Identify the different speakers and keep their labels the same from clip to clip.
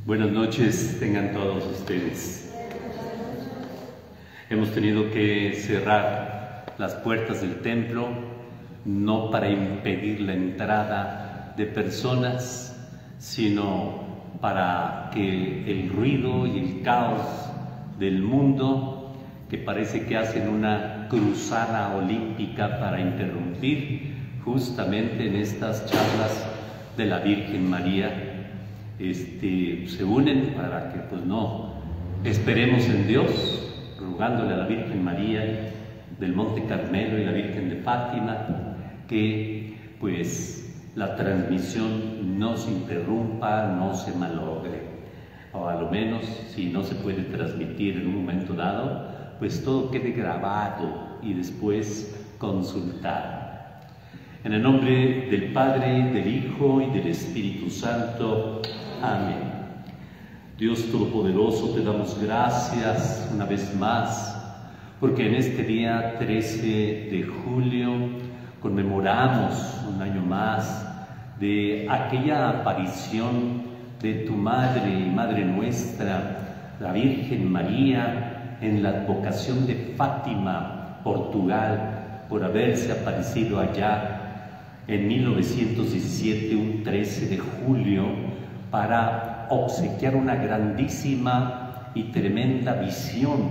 Speaker 1: Buenas noches tengan todos ustedes. Hemos tenido que cerrar las puertas del templo, no para impedir la entrada de personas, sino para que el ruido y el caos del mundo, que parece que hacen una cruzada olímpica para interrumpir justamente en estas charlas de la Virgen María, se unen para que no esperemos en Dios, rogándole a la Virgen María del Monte Carmelo y la Virgen de Fátima que la transmisión no se interrumpa, no se malogre, o a lo menos si no se puede transmitir en un momento dado, todo quede grabado y después consultado. En el nombre del Padre, del Hijo y del Espíritu Santo. Amén. Dios Todopoderoso, te damos gracias una vez más, porque en este día 13 de julio conmemoramos un año más de aquella aparición de tu Madre y Madre nuestra, la Virgen María, en la advocación de Fátima, Portugal, por haberse aparecido allá en 1917, un 13 de julio, para obsequiar una grandísima y tremenda visión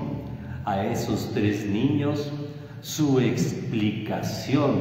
Speaker 1: a esos tres niños, su explicación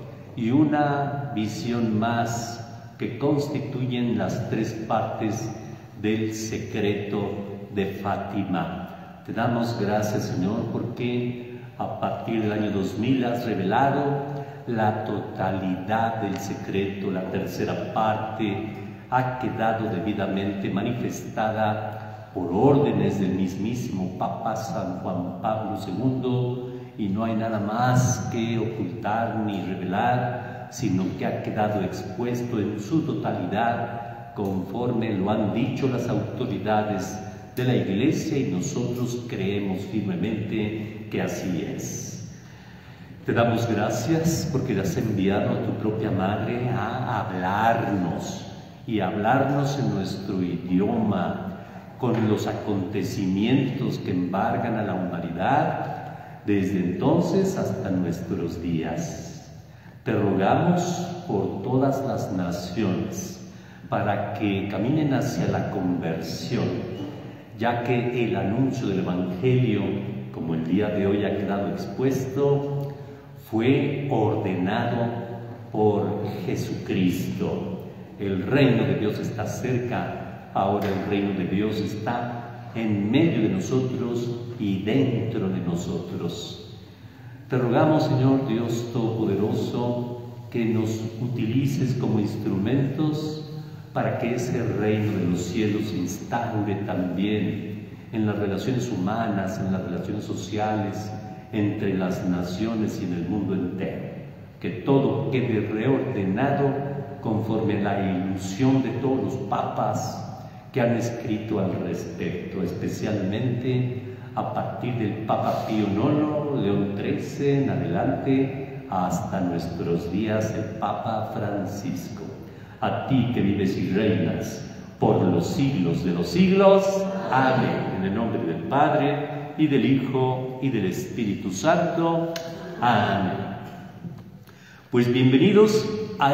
Speaker 1: y una visión más que constituyen las tres partes del secreto de Fátima. Te damos gracias, Señor, porque a partir del año 2000 has revelado la totalidad del secreto, la tercera parte ha quedado debidamente manifestada por órdenes del mismísimo Papa San Juan Pablo II, y no hay nada más que ocultar ni revelar, sino que ha quedado expuesto en su totalidad, conforme lo han dicho las autoridades de la Iglesia, y nosotros creemos firmemente que así es. Te damos gracias porque le has enviado a tu propia Madre a hablarnos, y hablarnos en nuestro idioma, con los acontecimientos que embargan a la humanidad desde entonces hasta nuestros días. Te rogamos por todas las naciones para que caminen hacia la conversión, ya que el anuncio del Evangelio, como el día de hoy ha quedado expuesto, fue ordenado por Jesucristo. El reino de Dios está cerca, ahora el reino de Dios está en medio de nosotros y dentro de nosotros. Te rogamos, Señor Dios Todopoderoso, que nos utilices como instrumentos para que ese reino de los cielos se instaure también en las relaciones humanas, en las relaciones sociales, entre las naciones y en el mundo entero. Que todo quede reordenado conforme la ilusión de todos los papas que han escrito al respecto, especialmente a partir del Papa Pío IX, León XIII en adelante, hasta nuestros días el Papa Francisco. A ti que vives y reinas por los siglos de los siglos. Amén. En el nombre del Padre, y del Hijo, y del Espíritu Santo. Amén. Pues bienvenidos a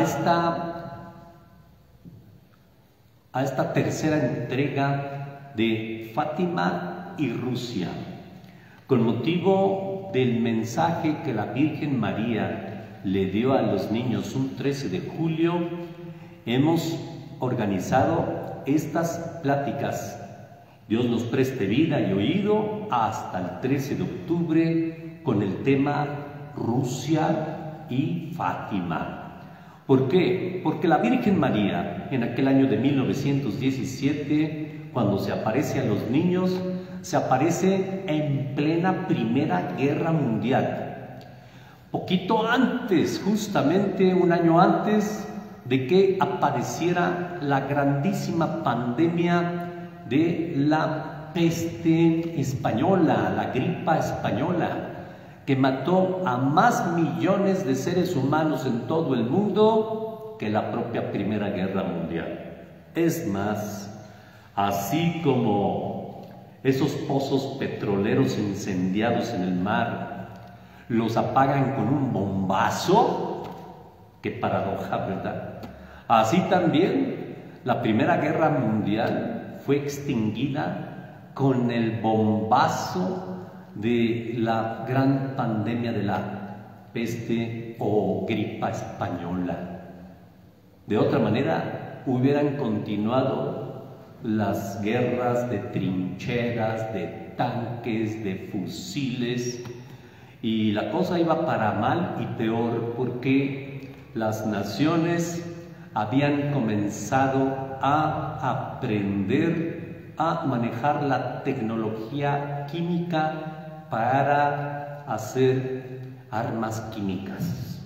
Speaker 1: esta tercera entrega de Fátima y Rusia, con motivo del mensaje que la Virgen María le dio a los niños un 13 de julio, hemos organizado estas pláticas. Dios nos preste vida y oído hasta el 13 de octubre con el tema Rusia y Fátima. ¿Por qué? Porque la Virgen María, en aquel año de 1917, cuando se aparece a los niños, se aparece en plena Primera Guerra Mundial. Poquito antes, justamente un año antes de que apareciera la grandísima pandemia de la peste española, la gripa española, que mató a más millones de seres humanos en todo el mundo que la propia Primera Guerra Mundial. Es más, así como esos pozos petroleros incendiados en el mar los apagan con un bombazo. Qué paradoja, ¿verdad? Así también la Primera Guerra Mundial fue extinguida con el bombazo de la gran pandemia de la peste o gripa española. De otra manera, hubieran continuado las guerras de trincheras, de tanques, de fusiles, y la cosa iba para mal y peor porque las naciones habían comenzado a aprender a manejar la tecnología química para hacer armas químicas,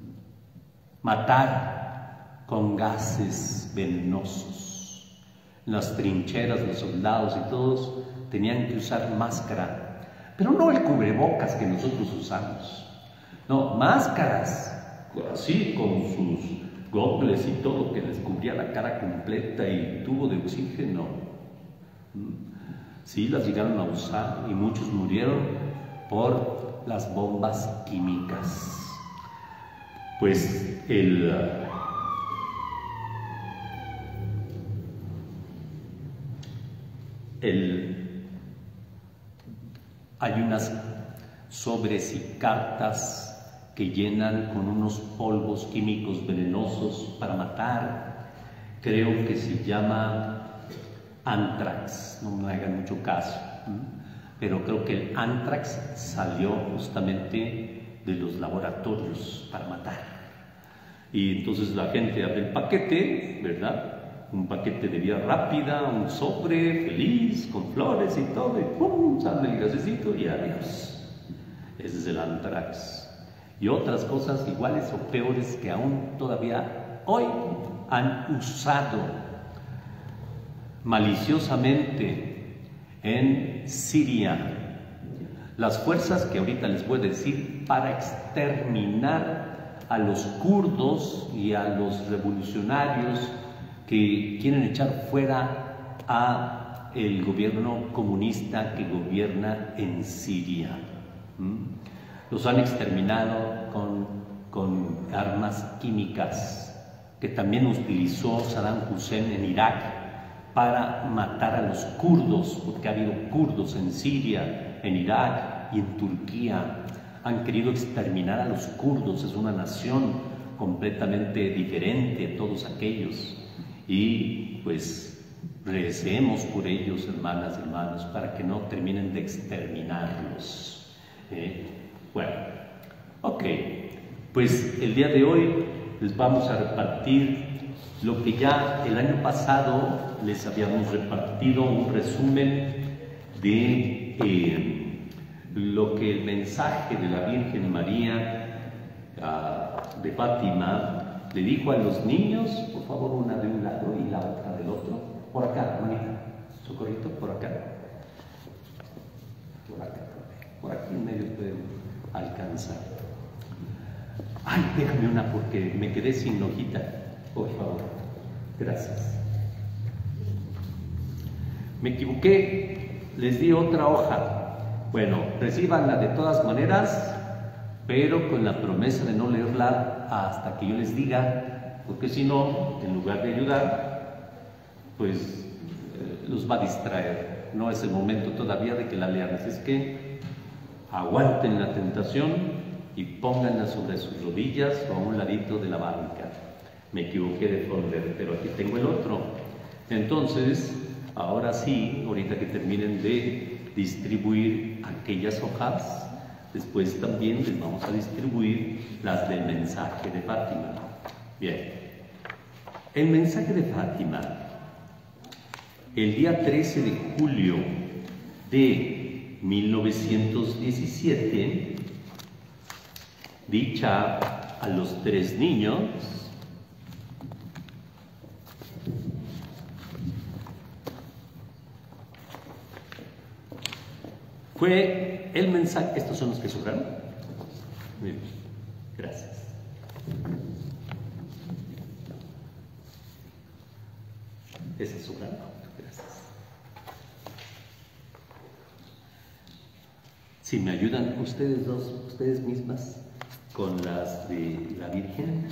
Speaker 1: matar con gases venenosos. En las trincheras los soldados y todos tenían que usar máscara, pero no el cubrebocas que nosotros usamos, no, máscaras así con sus gogles y todo que les cubría la cara completa y tubo de oxígeno. Sí, las llegaron a usar y muchos murieron por las bombas químicas. Pues hay unas sobres y cartas que llenan con unos polvos químicos venenosos para matar. Creo que se llama Anthrax, no me hagan mucho caso, pero creo que el Anthrax salió justamente de los laboratorios para matar. Y entonces la gente abre el paquete, ¿verdad? Un paquete de vía rápida, un sobre feliz, con flores y todo, y ¡pum! Sale el gasecito y adiós. Ese es el Anthrax. Y otras cosas iguales o peores que aún todavía hoy han usado maliciosamente en Siria. Las fuerzas que ahorita les voy a decir para exterminar a los kurdos y a los revolucionarios que quieren echar fuera a el gobierno comunista que gobierna en Siria. Los han exterminado con armas químicas que también utilizó Saddam Hussein en Irak para matar a los kurdos, porque ha habido kurdos en Siria, en Irak y en Turquía. Han querido exterminar a los kurdos, es una nación completamente diferente a todos aquellos. Y pues recemos por ellos, hermanas y hermanos, para que no terminen de exterminarlos. Bueno, ok, pues el día de hoy les vamos a repartir lo que ya el año pasado les habíamos repartido, un resumen de lo que el mensaje de la Virgen María de Fátima le dijo a los niños. Por favor, una de un lado y la otra del otro. Por acá, hermanita, socorrito, por acá. Por aquí en medio pueden alcanzar. Ay, déjame una porque me quedé sin hojita, por favor. Gracias. Me equivoqué, les di otra hoja. Bueno, recíbanla de todas maneras, pero con la promesa de no leerla hasta que yo les diga, porque si no, en lugar de ayudar, pues los va a distraer. No es el momento todavía de que la lean, así es que aguanten la tentación y pónganla sobre sus rodillas o a un ladito de la banca. Me equivoqué de folder, pero aquí tengo el otro. Entonces, ahora sí, ahorita que terminen de distribuir aquellas hojas, después también les vamos a distribuir las del mensaje de Fátima. Bien, el mensaje de Fátima, el día 13 de julio de 1917, dicha a los 3 niños, fue el mensaje. ¿Estos son los que sobraron? Muy bien, gracias. Esa es obrando. Gracias. Si me ayudan ustedes dos, ustedes mismas, con las de la Virgen.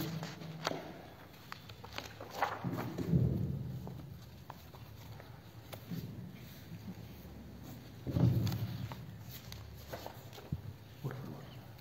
Speaker 1: Por favor.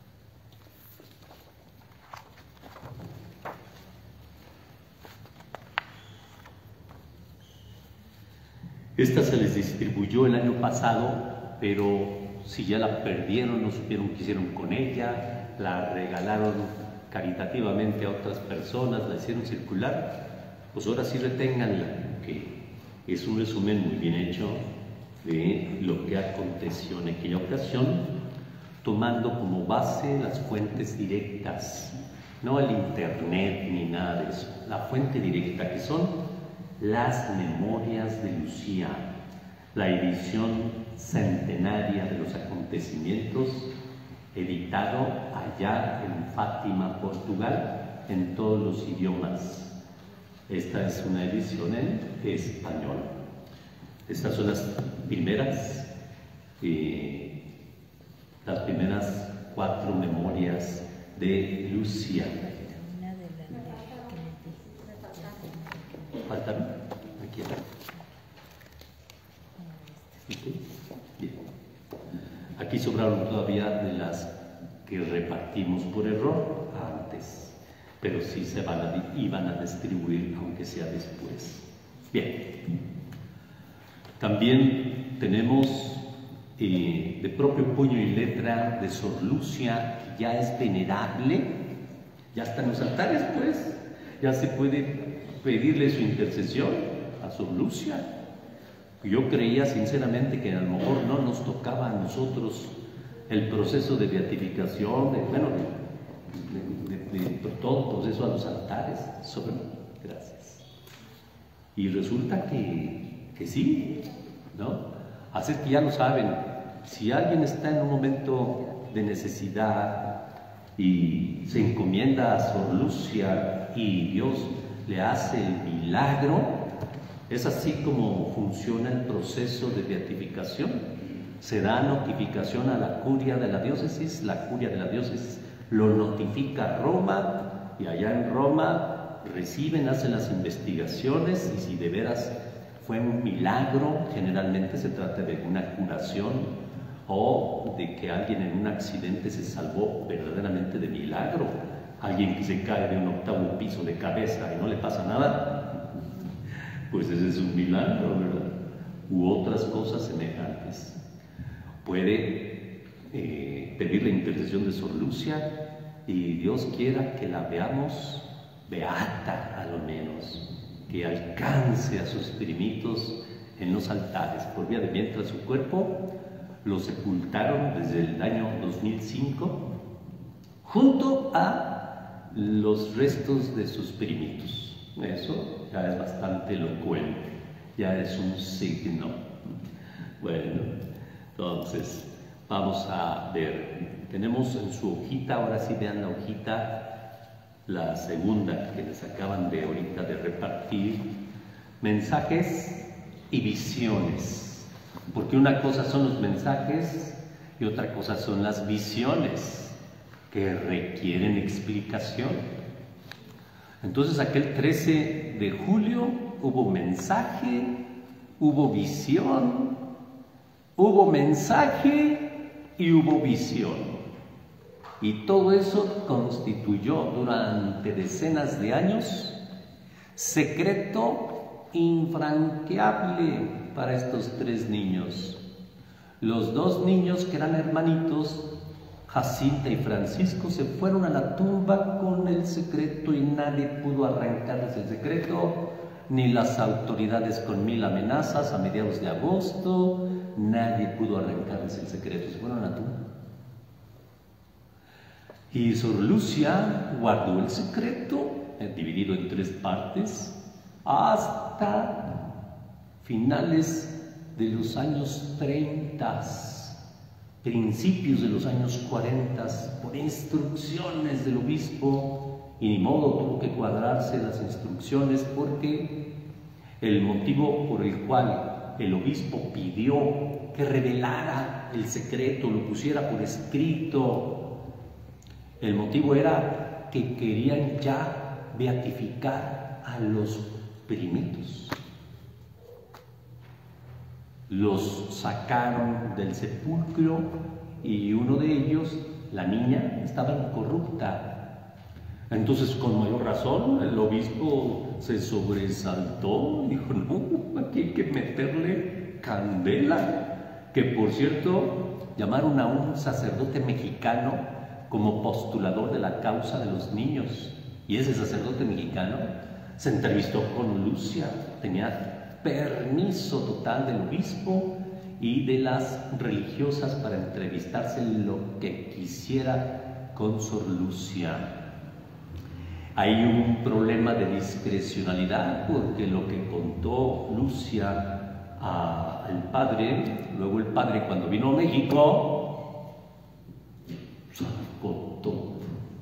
Speaker 1: Esta se les distribuyó el año pasado, pero si ya la perdieron, no supieron qué hicieron con ella, la regalaron caritativamente a otras personas, la hicieron circular, pues ahora sí reténganla, que es un resumen muy bien hecho de lo que aconteció en aquella ocasión, tomando como base las fuentes directas, no el internet ni nada de eso, la fuente directa que son las memorias de Lucía, la edición centenaria de los acontecimientos, editado allá en Fátima, Portugal, en todos los idiomas. Esta es una edición en español. Estas son las primeras 4 memorias de Lucía. ¿Faltan? Aquí. ¿Okay? Bien. Aquí sobraron todavía de las que repartimos por error antes, pero sí se iban a distribuir, aunque sea después. Bien. También tenemos de propio puño y letra de Sor Lucia, ya es venerable, ya está en los altares, pues, ya se puede pedirle su intercesión a Sor Lucia. Yo creía sinceramente que a lo mejor no nos tocaba a nosotros el proceso de beatificación, de todo el proceso a los altares. Gracias. Y resulta que sí, ¿no? Así que ya lo saben, si alguien está en un momento de necesidad y se encomienda a Sor Lucia y Dios le hace el milagro, es así como funciona el proceso de beatificación. Se da notificación a la curia de la diócesis, la curia de la diócesis lo notifica a Roma, y allá en Roma reciben, hacen las investigaciones, y si de veras fue un milagro, generalmente se trata de una curación o de que alguien en un accidente se salvó verdaderamente de milagro. Alguien que se cae de un 8º piso de cabeza y no le pasa nada, pues ese es un milagro, ¿verdad? U otras cosas semejantes. Puede pedir la intercesión de Sor Lucia y Dios quiera que la veamos beata, a lo menos, que alcance a sus primitos en los altares. Por vía de mientras su cuerpo lo sepultaron desde el año 2005 junto a los restos de sus primitos. Eso ya es bastante elocuente, ya es un signo. Bueno, entonces vamos a ver. Tenemos en su hojita, ahora sí vean la hojita, la segunda que les acaban de ahorita de repartir, mensajes y visiones, porque una cosa son los mensajes y otra cosa son las visiones que requieren explicación. Entonces aquel 13 de julio hubo mensaje, hubo visión, hubo mensaje y hubo visión. Y todo eso constituyó durante decenas de años secreto infranqueable para estos 3 niños. Los 2 niños que eran hermanitos, Jacinta y Francisco, se fueron a la tumba con el secreto y nadie pudo arrancarles el secreto, ni las autoridades con 1000 amenazas a mediados de agosto, nadie pudo arrancarles el secreto, se fueron a la tumba. Y Sor Lucia guardó el secreto, dividido en 3 partes, hasta finales de los años 30, principios de los años 40, por instrucciones del obispo, y ni modo, tuvo que cuadrarse las instrucciones porque el motivo por el cual el obispo pidió que revelara el secreto, lo pusiera por escrito, el motivo era que querían ya beatificar a los primitos. Los sacaron del sepulcro y uno de ellos, la niña, estaba incorrupta. Entonces, con mayor razón, el obispo se sobresaltó, dijo, no, aquí hay que meterle candela. Que, por cierto, llamaron a un sacerdote mexicano como postulador de la causa de los niños. Y ese sacerdote mexicano se entrevistó con Lucia, tenía permiso total del obispo y de las religiosas para entrevistarse lo que quisiera con Sor Lucia. Hay un problema de discrecionalidad porque lo que contó Lucia al padre, luego el padre cuando vino a México, sacó todo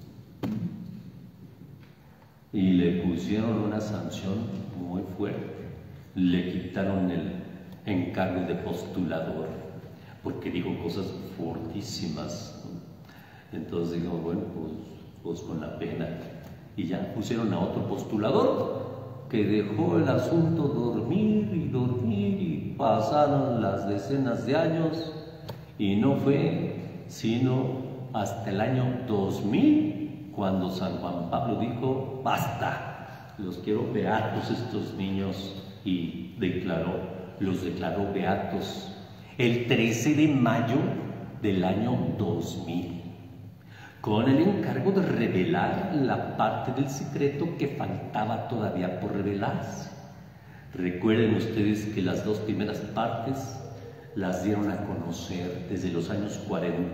Speaker 1: y le pusieron una sanción muy fuerte. Le quitaron el encargo de postulador porque dijo cosas fortísimas. Entonces dijo, bueno, pues con la pena. Y ya pusieron a otro postulador que dejó el asunto dormir y pasaron las decenas de años y no fue sino hasta el año 2000 cuando San Juan Pablo dijo, basta, los quiero beatos estos niños, y los declaró beatos el 13 de mayo del año 2000. Con el encargo de revelar la parte del secreto que faltaba todavía por revelarse. Recuerden ustedes que las dos primeras partes las dieron a conocer desde los años 40.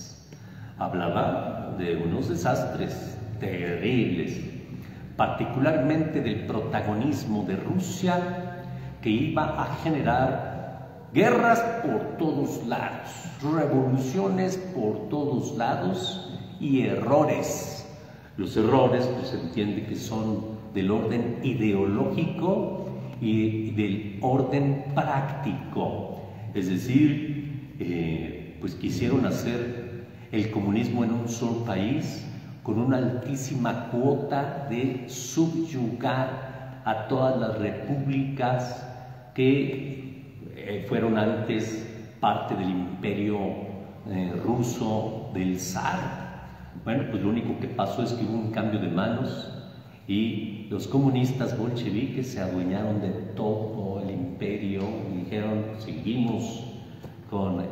Speaker 1: Hablaba de unos desastres terribles, particularmente del protagonismo de Rusia, que iba a generar guerras por todos lados, revoluciones por todos lados, y errores. Los errores, pues se entiende que son del orden ideológico y del orden práctico. Es decir, pues quisieron hacer el comunismo en un solo país con una altísima cuota de subyugar a todas las repúblicas que fueron antes parte del imperio ruso del zar. Bueno, pues lo único que pasó es que hubo un cambio de manos y los comunistas bolcheviques se adueñaron de todo el imperio y dijeron, seguimos con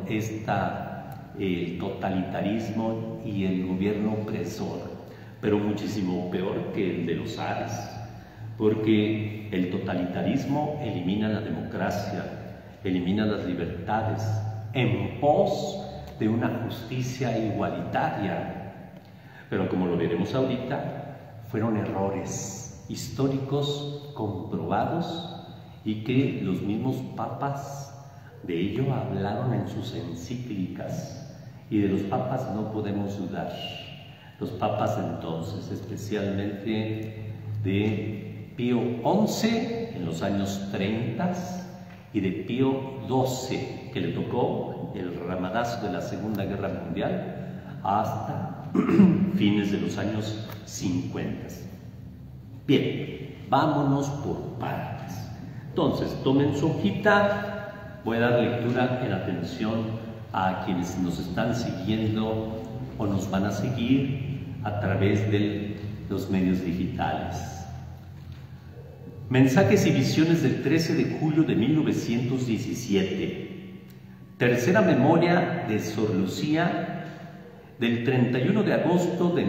Speaker 1: el totalitarismo y el gobierno opresor, pero muchísimo peor que el de los zares, porque el totalitarismo elimina la democracia, elimina las libertades en pos de una justicia igualitaria. Pero como lo veremos ahorita, fueron errores históricos comprobados y que los mismos papas de ello hablaron en sus encíclicas, y de los papas no podemos dudar. Los papas entonces, especialmente de Pío XI en los años 30 y de Pío XII, que le tocó el ramadazo de la Segunda Guerra Mundial, hasta fines de los años 50. Bien, vámonos por partes. Entonces, tomen su hojita, voy a dar lectura en atención a quienes nos están siguiendo o nos van a seguir a través de los medios digitales. Mensajes y visiones del 13 de julio de 1917. Tercera memoria de Sor Lucía, del 31 de agosto de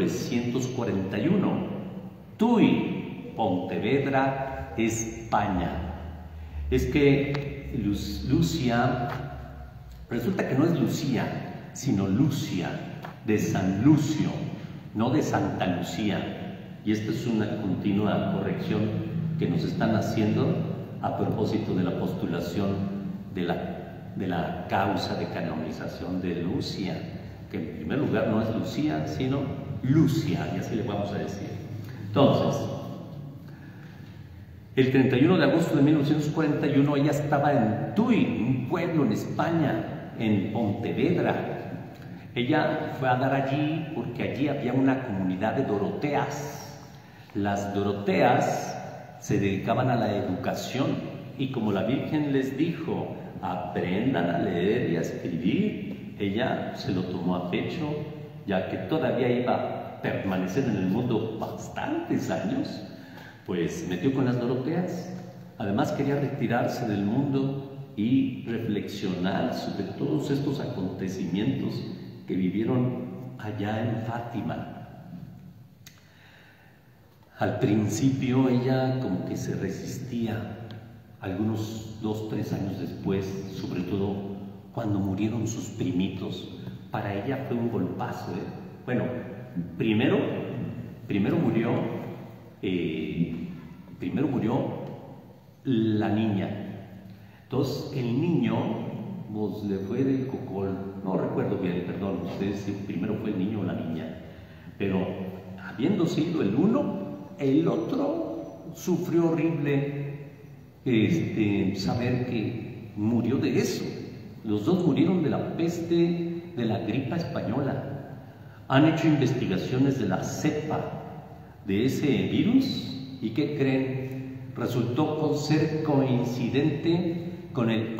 Speaker 1: 1941, Tui, Pontevedra, España. Es que Lucia, resulta que no es Lucía, sino Lucia, de San Lucio, no de Santa Lucía. Y esta es una continua corrección que nos están haciendo a propósito de la postulación de la causa de canonización de Lucia, que en primer lugar no es Lucía, sino Lucia, y así le vamos a decir. Entonces, El 31 de agosto de 1941 ella estaba en Tui, un pueblo en España, en Pontevedra. Ella fue a dar allí porque allí había una comunidad de doroteas. Las doroteas se dedicaban a la educación y como la Virgen les dijo, aprendan a leer y a escribir, ella se lo tomó a pecho, ya que todavía iba a permanecer en el mundo bastantes años. Pues metió con las doroteas. Además quería retirarse del mundo y reflexionar sobre todos estos acontecimientos que vivieron allá en Fátima. Al principio ella como que se resistía, algunos 2 o 3 años después, sobre todo cuando murieron sus primitos, para ella fue un golpazo. Bueno, primero murió la niña. Entonces el niño pues, le fue del cocol, no recuerdo bien, perdón, ustedes si primero fue el niño o la niña, pero habiendo sido el uno, el otro sufrió horrible saber que murió de eso. Los dos murieron de la peste, de la gripa española. Han hecho investigaciones de la cepa de ese virus y ¿qué creen? Resultó ser coincidente con el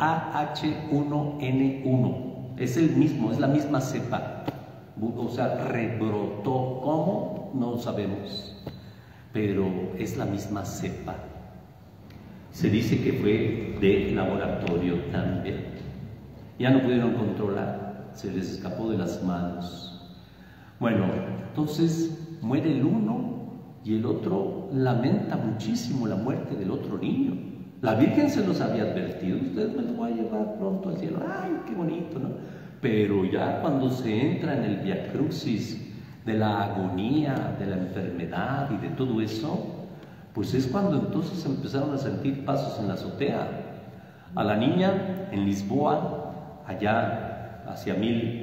Speaker 1: AH1N1. Es el mismo, es la misma cepa. O sea, rebrotó. ¿Cómo? No lo sabemos. Pero es la misma cepa. Se dice que fue de laboratorio también. Ya no pudieron controlar, se les escapó de las manos. Bueno, entonces muere el uno y el otro lamenta muchísimo la muerte del otro niño. La Virgen se los había advertido, ustedes me los voy a llevar pronto al cielo. ¡Ay, qué bonito!, ¿no? Pero ya cuando se entra en el viacrucis de la agonía, de la enfermedad y de todo eso, pues es cuando entonces empezaron a sentir pasos en la azotea. A la niña en Lisboa, allá hacia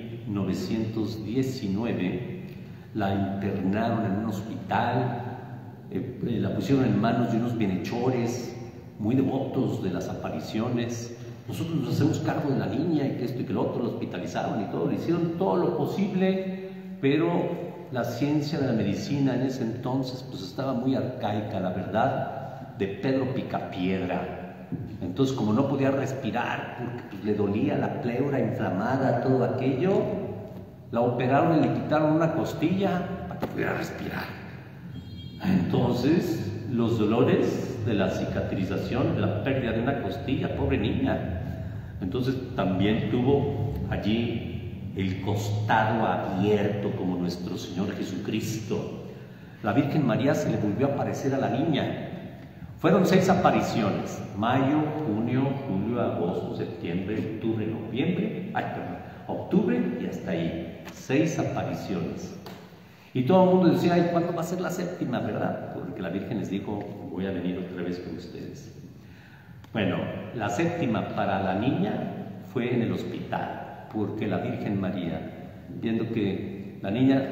Speaker 1: 1919, la internaron en un hospital, la pusieron en manos de unos bienhechores muy devotos de las apariciones. Nosotros nos hacemos cargo de la niña y que esto y que lo otro, lo hospitalizaron y todo, le hicieron todo lo posible, pero la ciencia de la medicina en ese entonces pues estaba muy arcaica, la verdad, de Pedro Picapiedra. Entonces, como no podía respirar porque pues, le dolía la pleura inflamada, todo aquello, la operaron y le quitaron una costilla para que pudiera respirar. Entonces, los dolores de la cicatrización, de la pérdida de una costilla, pobre niña. Entonces, también tuvo allí el costado abierto como nuestro Señor Jesucristo. La Virgen María se le volvió a aparecer a la niña. Fueron 6 apariciones: mayo, junio, julio, agosto, septiembre, octubre, noviembre, octubre y hasta ahí. 6 apariciones. Y todo el mundo decía, ay, ¿cuándo va a ser la 7ª, verdad? Porque la Virgen les dijo, voy a venir otra vez con ustedes. Bueno, la 7ª para la niña fue en el hospital, porque la Virgen María, viendo que la niña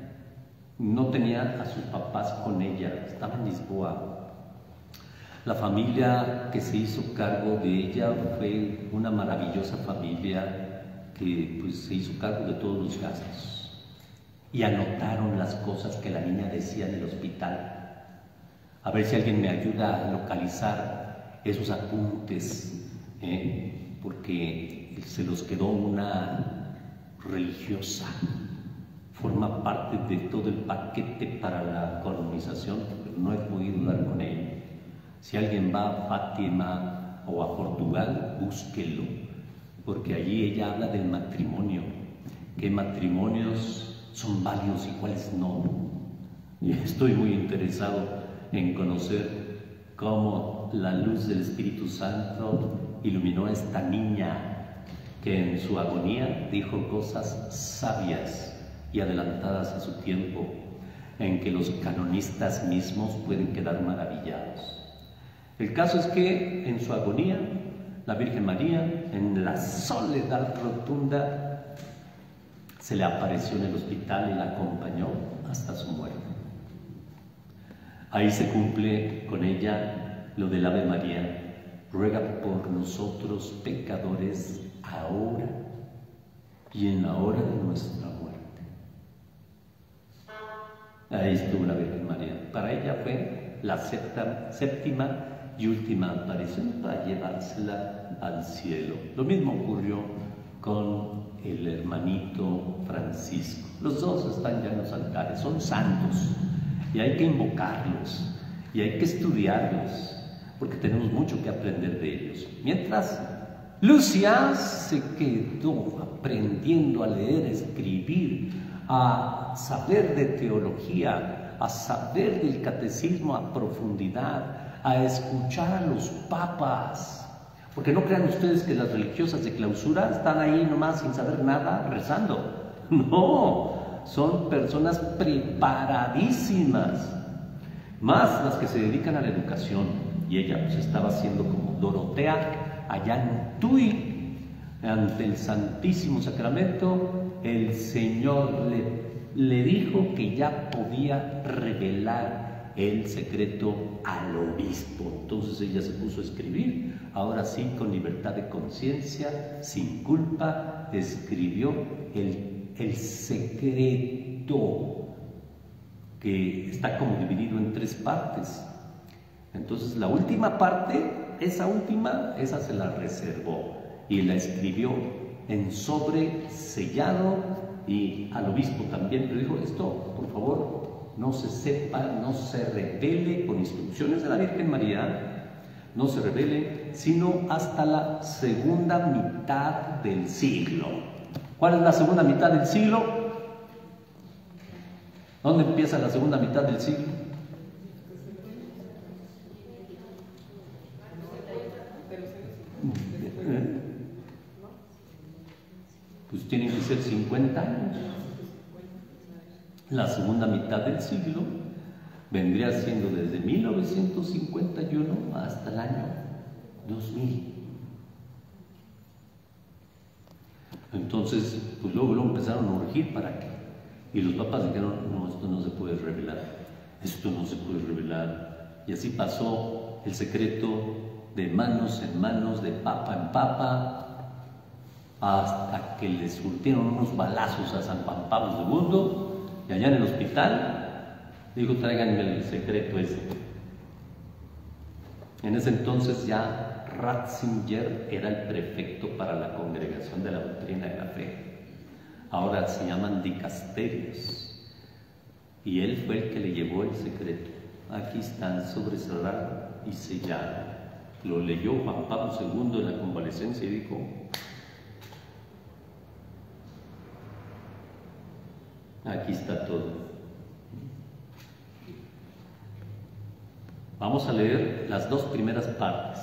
Speaker 1: no tenía a sus papás con ella, estaba en Lisboa. La familia que se hizo cargo de ella fue una maravillosa familia que pues, se hizo cargo de todos los gastos. Y anotaron las cosas que la niña decía en el hospital. A ver si alguien me ayuda a localizar esos apuntes, porque se los quedó una religiosa. Forma parte de todo el paquete para la colonización, pero no he podido dar con ella. Si alguien va a Fátima o a Portugal, búsquelo, porque allí ella habla del matrimonio, qué matrimonios son válidos y cuáles no. Y estoy muy interesado en conocer cómo la luz del Espíritu Santo iluminó a esta niña que en su agonía dijo cosas sabias y adelantadas a su tiempo, en que los canonistas mismos pueden quedar maravillados. El caso es que en su agonía, la Virgen María, en la soledad rotunda, se le apareció en el hospital y la acompañó hasta su muerte. Ahí se cumple con ella lo del Ave María, ruega por nosotros pecadores, ahora y en la hora de nuestra muerte. Ahí estuvo la Virgen María. Para ella fue la séptima y última aparición para llevársela al cielo. Lo mismo ocurrió con el hermanito Francisco. Los dos están ya en los altares, son santos y hay que invocarlos y hay que estudiarlos porque tenemos mucho que aprender de ellos. Mientras Lucia se quedó aprendiendo a leer, a escribir, a saber de teología, a saber del catecismo a profundidad, a escuchar a los papas. Porque no crean ustedes que las religiosas de clausura están ahí nomás sin saber nada, rezando. No, son personas preparadísimas. Más las que se dedican a la educación. Y ella pues estaba haciendo como Dorotea allá en Tui, ante el Santísimo Sacramento. El Señor le dijo que ya podía revelar el secreto al obispo. Entonces ella se puso a escribir, ahora sí, con libertad de conciencia, sin culpa, escribió el secreto, que está como dividido en 3 partes. Entonces la última parte, esa se la reservó y la escribió en sobre sellado, y al obispo también le dijo: esto, por favor, no se sepa, no se revele, con instrucciones de la Virgen María, no se revele sino hasta la segunda mitad del siglo. ¿Cuál es la segunda mitad del siglo? ¿Dónde empieza la segunda mitad del siglo? Pues tienen que ser 50 años. La segunda mitad del siglo vendría siendo desde 1951 hasta el año 2000. Entonces, pues luego empezaron a urgir para qué. Y los papas dijeron: no, esto no se puede revelar, esto no se puede revelar. Y así pasó el secreto de manos en manos, de papa en papa, hasta que le surtieron unos balazos a San Juan Pablo II. Y allá en el hospital dijo: tráiganme el secreto ese. En ese entonces ya Ratzinger era el prefecto para la Congregación de la Doctrina de la Fe. Ahora se llaman dicasterios. Y él fue el que le llevó el secreto. Aquí está, sobrecerrado y sellado. Lo leyó Juan Pablo II en la convalecencia y dijo: aquí está todo. Vamos a leer las 2 primeras partes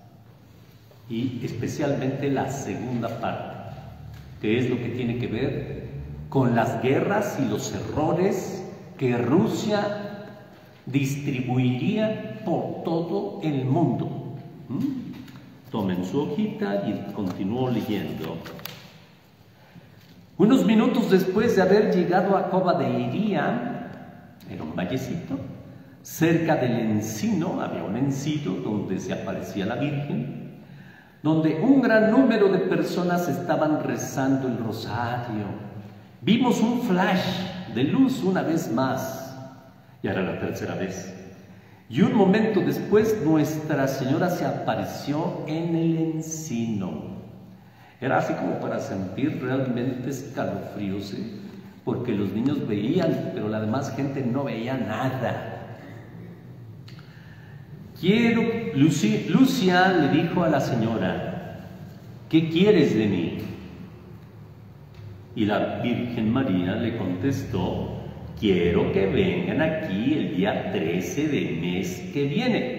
Speaker 1: y especialmente la segunda parte, que es lo que tiene que ver con las guerras y los errores que Rusia distribuiría por todo el mundo. Tomen su hojita y continúo leyendo. Unos minutos después de haber llegado a Cova de Iría, era un vallecito, cerca del encino, había un encino donde se aparecía la Virgen, donde un gran número de personas estaban rezando el rosario. Vimos un flash de luz una vez más, ya era la 3ª vez, y un momento después Nuestra Señora se apareció en el encino. Era así como para sentir realmente escalofríos, porque los niños veían, pero la demás gente no veía nada. Lucia le dijo a la señora: ¿qué quieres de mí? Y la Virgen María le contestó: quiero que vengan aquí el día 13 del mes que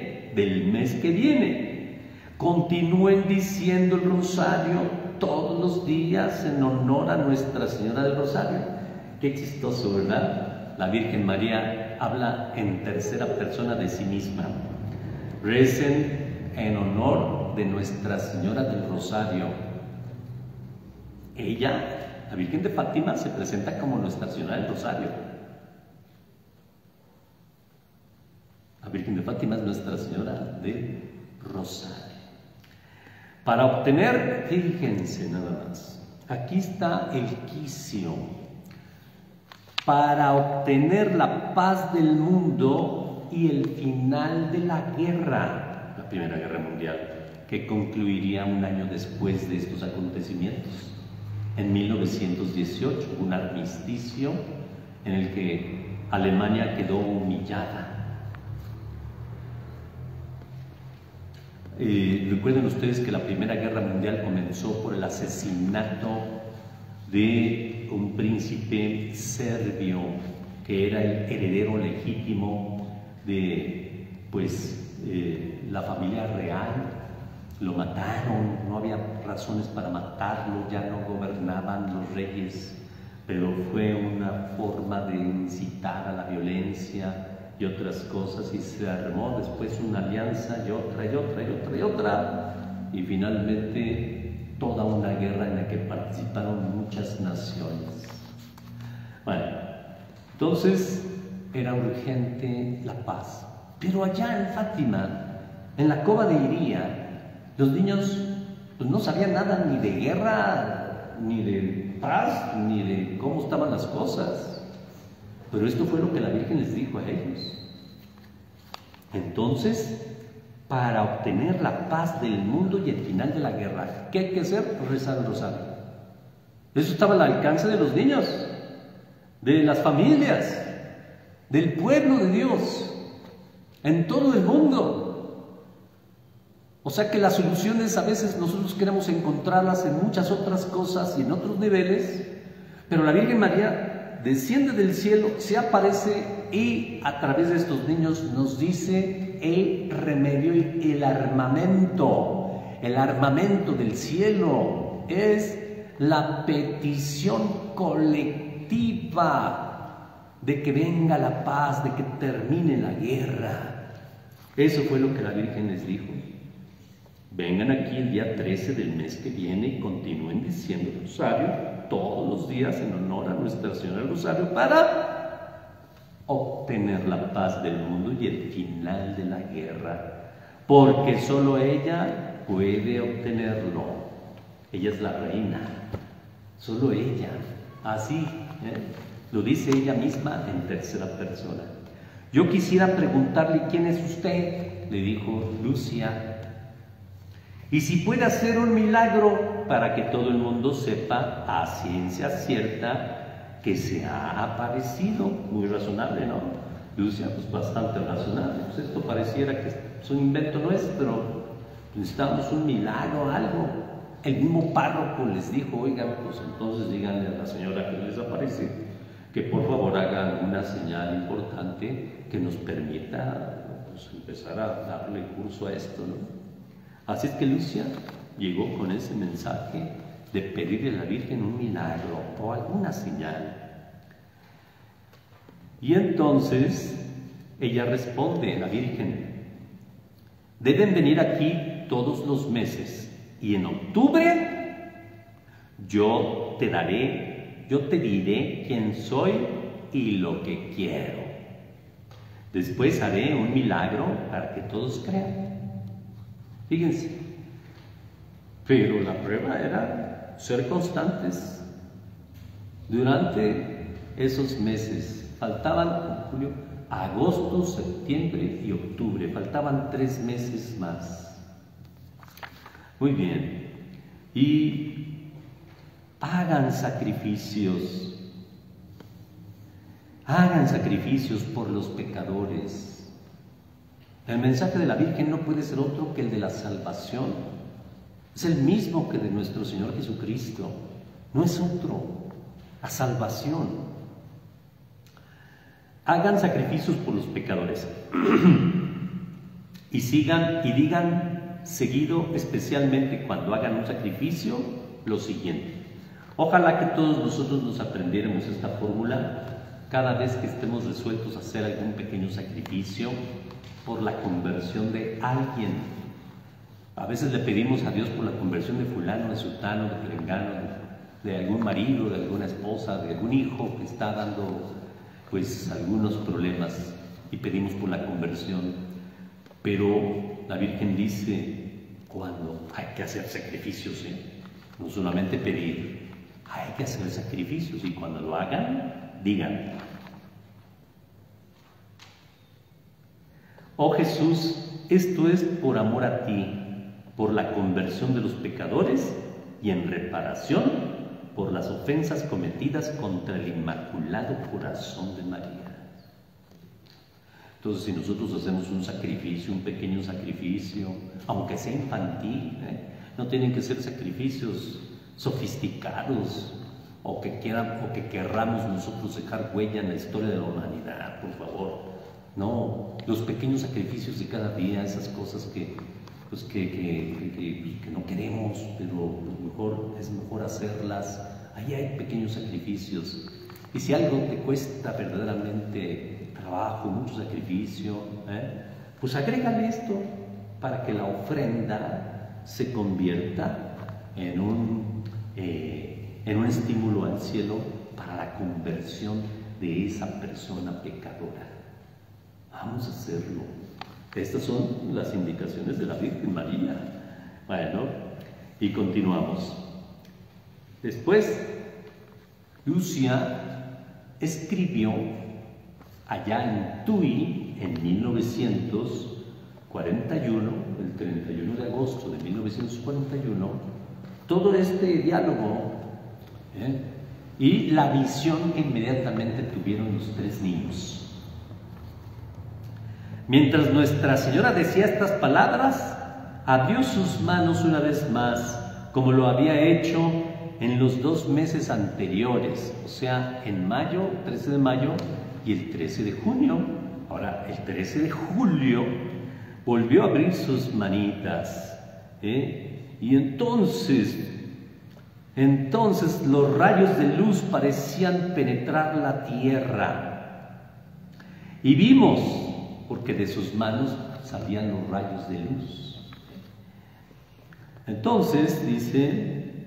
Speaker 1: viene. Continúen diciendo el rosario todos los días en honor a Nuestra Señora del Rosario. Qué chistoso, ¿verdad? La Virgen María habla en 3ª persona de sí misma. Recen en honor de Nuestra Señora del Rosario. Ella, la Virgen de Fátima, se presenta como Nuestra Señora del Rosario. La Virgen de Fátima es Nuestra Señora del Rosario. Para obtener, fíjense nada más, aquí está el quicio. Para obtener la paz del mundo y el final de la guerra, la Primera Guerra Mundial, que concluiría un año después de estos acontecimientos. En 1918, un armisticio en el que Alemania quedó humillada. Recuerden ustedes que la Primera Guerra Mundial comenzó por el asesinato de un príncipe serbio que era el heredero legítimo de la familia real. Lo mataron, no había razones para matarlo, ya no gobernaban los reyes, pero fue una forma de incitar a la violencia y otras cosas, y se armó después una alianza y otra y otra y otra y otra, y finalmente toda una guerra en la que participaron muchas naciones. Bueno, entonces era urgente la paz, pero allá en Fátima, en la cova de Iría, los niños pues, no sabían nada ni de guerra, ni de paz, ni de cómo estaban las cosas. Pero esto fue lo que la Virgen les dijo a ellos. Entonces, para obtener la paz del mundo y el final de la guerra, ¿qué hay que hacer? Rezar el rosario. Eso estaba al alcance de los niños, de las familias, del pueblo de Dios, en todo el mundo. O sea que las soluciones a veces nosotros queremos encontrarlas en muchas otras cosas y en otros niveles, pero la Virgen María desciende del cielo, se aparece y a través de estos niños nos dice el remedio y el armamento. El armamento del cielo es la petición colectiva de que venga la paz, de que termine la guerra. Eso fue lo que la Virgen les dijo. Vengan aquí el día 13 del mes que viene y continúen diciendo el rosario todos los días en honor a Nuestra Señora del Rosario para obtener la paz del mundo y el final de la guerra, porque solo ella puede obtenerlo. Ella es la reina, solo ella, así, lo dice ella misma en tercera persona. Yo quisiera preguntarle quién es usted, le dijo Lucia, y si puede hacer un milagro para que todo el mundo sepa a ciencia cierta que se ha aparecido. Muy razonable, ¿no? Lucia, pues bastante razonable. Pues esto pareciera que es un invento nuestro. Necesitamos un milagro, algo. El mismo párroco les dijo, oigan, pues entonces díganle a la señora que les aparece que por favor haga una señal importante que nos permita pues, empezar a darle curso a esto, ¿no? Así es que Lucia llegó con ese mensaje de pedirle a la Virgen un milagro o alguna señal. Y entonces ella responde a la Virgen, deben venir aquí todos los meses y en octubre yo te diré quién soy y lo que quiero. Después haré un milagro para que todos crean. Fíjense, pero la prueba era ser constantes. Durante esos meses, faltaban julio, agosto, septiembre y octubre, faltaban 3 meses más. Muy bien, y hagan sacrificios por los pecadores. El mensaje de la Virgen no puede ser otro que el de la salvación. Es el mismo que de nuestro Señor Jesucristo. No es otro. La salvación. Hagan sacrificios por los pecadores. y digan seguido, especialmente cuando hagan un sacrificio, lo siguiente. Ojalá que todos nosotros nos aprendiéramos esta fórmula cada vez que estemos resueltos a hacer algún pequeño sacrificio por la conversión de alguien. A veces le pedimos a Dios por la conversión de fulano, de sutano, de perengano, de algún marido, de alguna esposa, de algún hijo que está dando pues algunos problemas. y pedimos por la conversión. Pero la Virgen dice, cuando hay que hacer sacrificios, no solamente pedir, hay que hacer sacrificios, y cuando lo hagan, digan: oh Jesús, esto es por amor a ti, por la conversión de los pecadores y en reparación por las ofensas cometidas contra el Inmaculado Corazón de María. Entonces, si nosotros hacemos un sacrificio, un pequeño sacrificio, aunque sea infantil, no tienen que ser sacrificios sofisticados o que querramos nosotros dejar huella en la historia de la humanidad, por favor. No, los pequeños sacrificios de cada día, esas cosas que no queremos, pero es mejor hacerlas. Ahí hay pequeños sacrificios. Y si algo te cuesta verdaderamente trabajo, mucho sacrificio, pues agrégale esto para que la ofrenda se convierta en un estímulo al cielo para la conversión de esa persona pecadora. Vamos a hacerlo. Estas son las indicaciones de la Virgen María. Bueno, y continuamos. Después, Lucia escribió allá en Tui, en 1941, el 31 de agosto de 1941, todo este diálogo y la visión que inmediatamente tuvieron los tres niños. Mientras Nuestra Señora decía estas palabras, abrió sus manos una vez más, como lo había hecho en los 2 meses anteriores, o sea, en mayo, 13 de mayo y el 13 de junio. Ahora, el 13 de julio volvió a abrir sus manitas, y entonces los rayos de luz parecían penetrar la tierra, y vimos, porque de sus manos salían los rayos de luz. Entonces dice,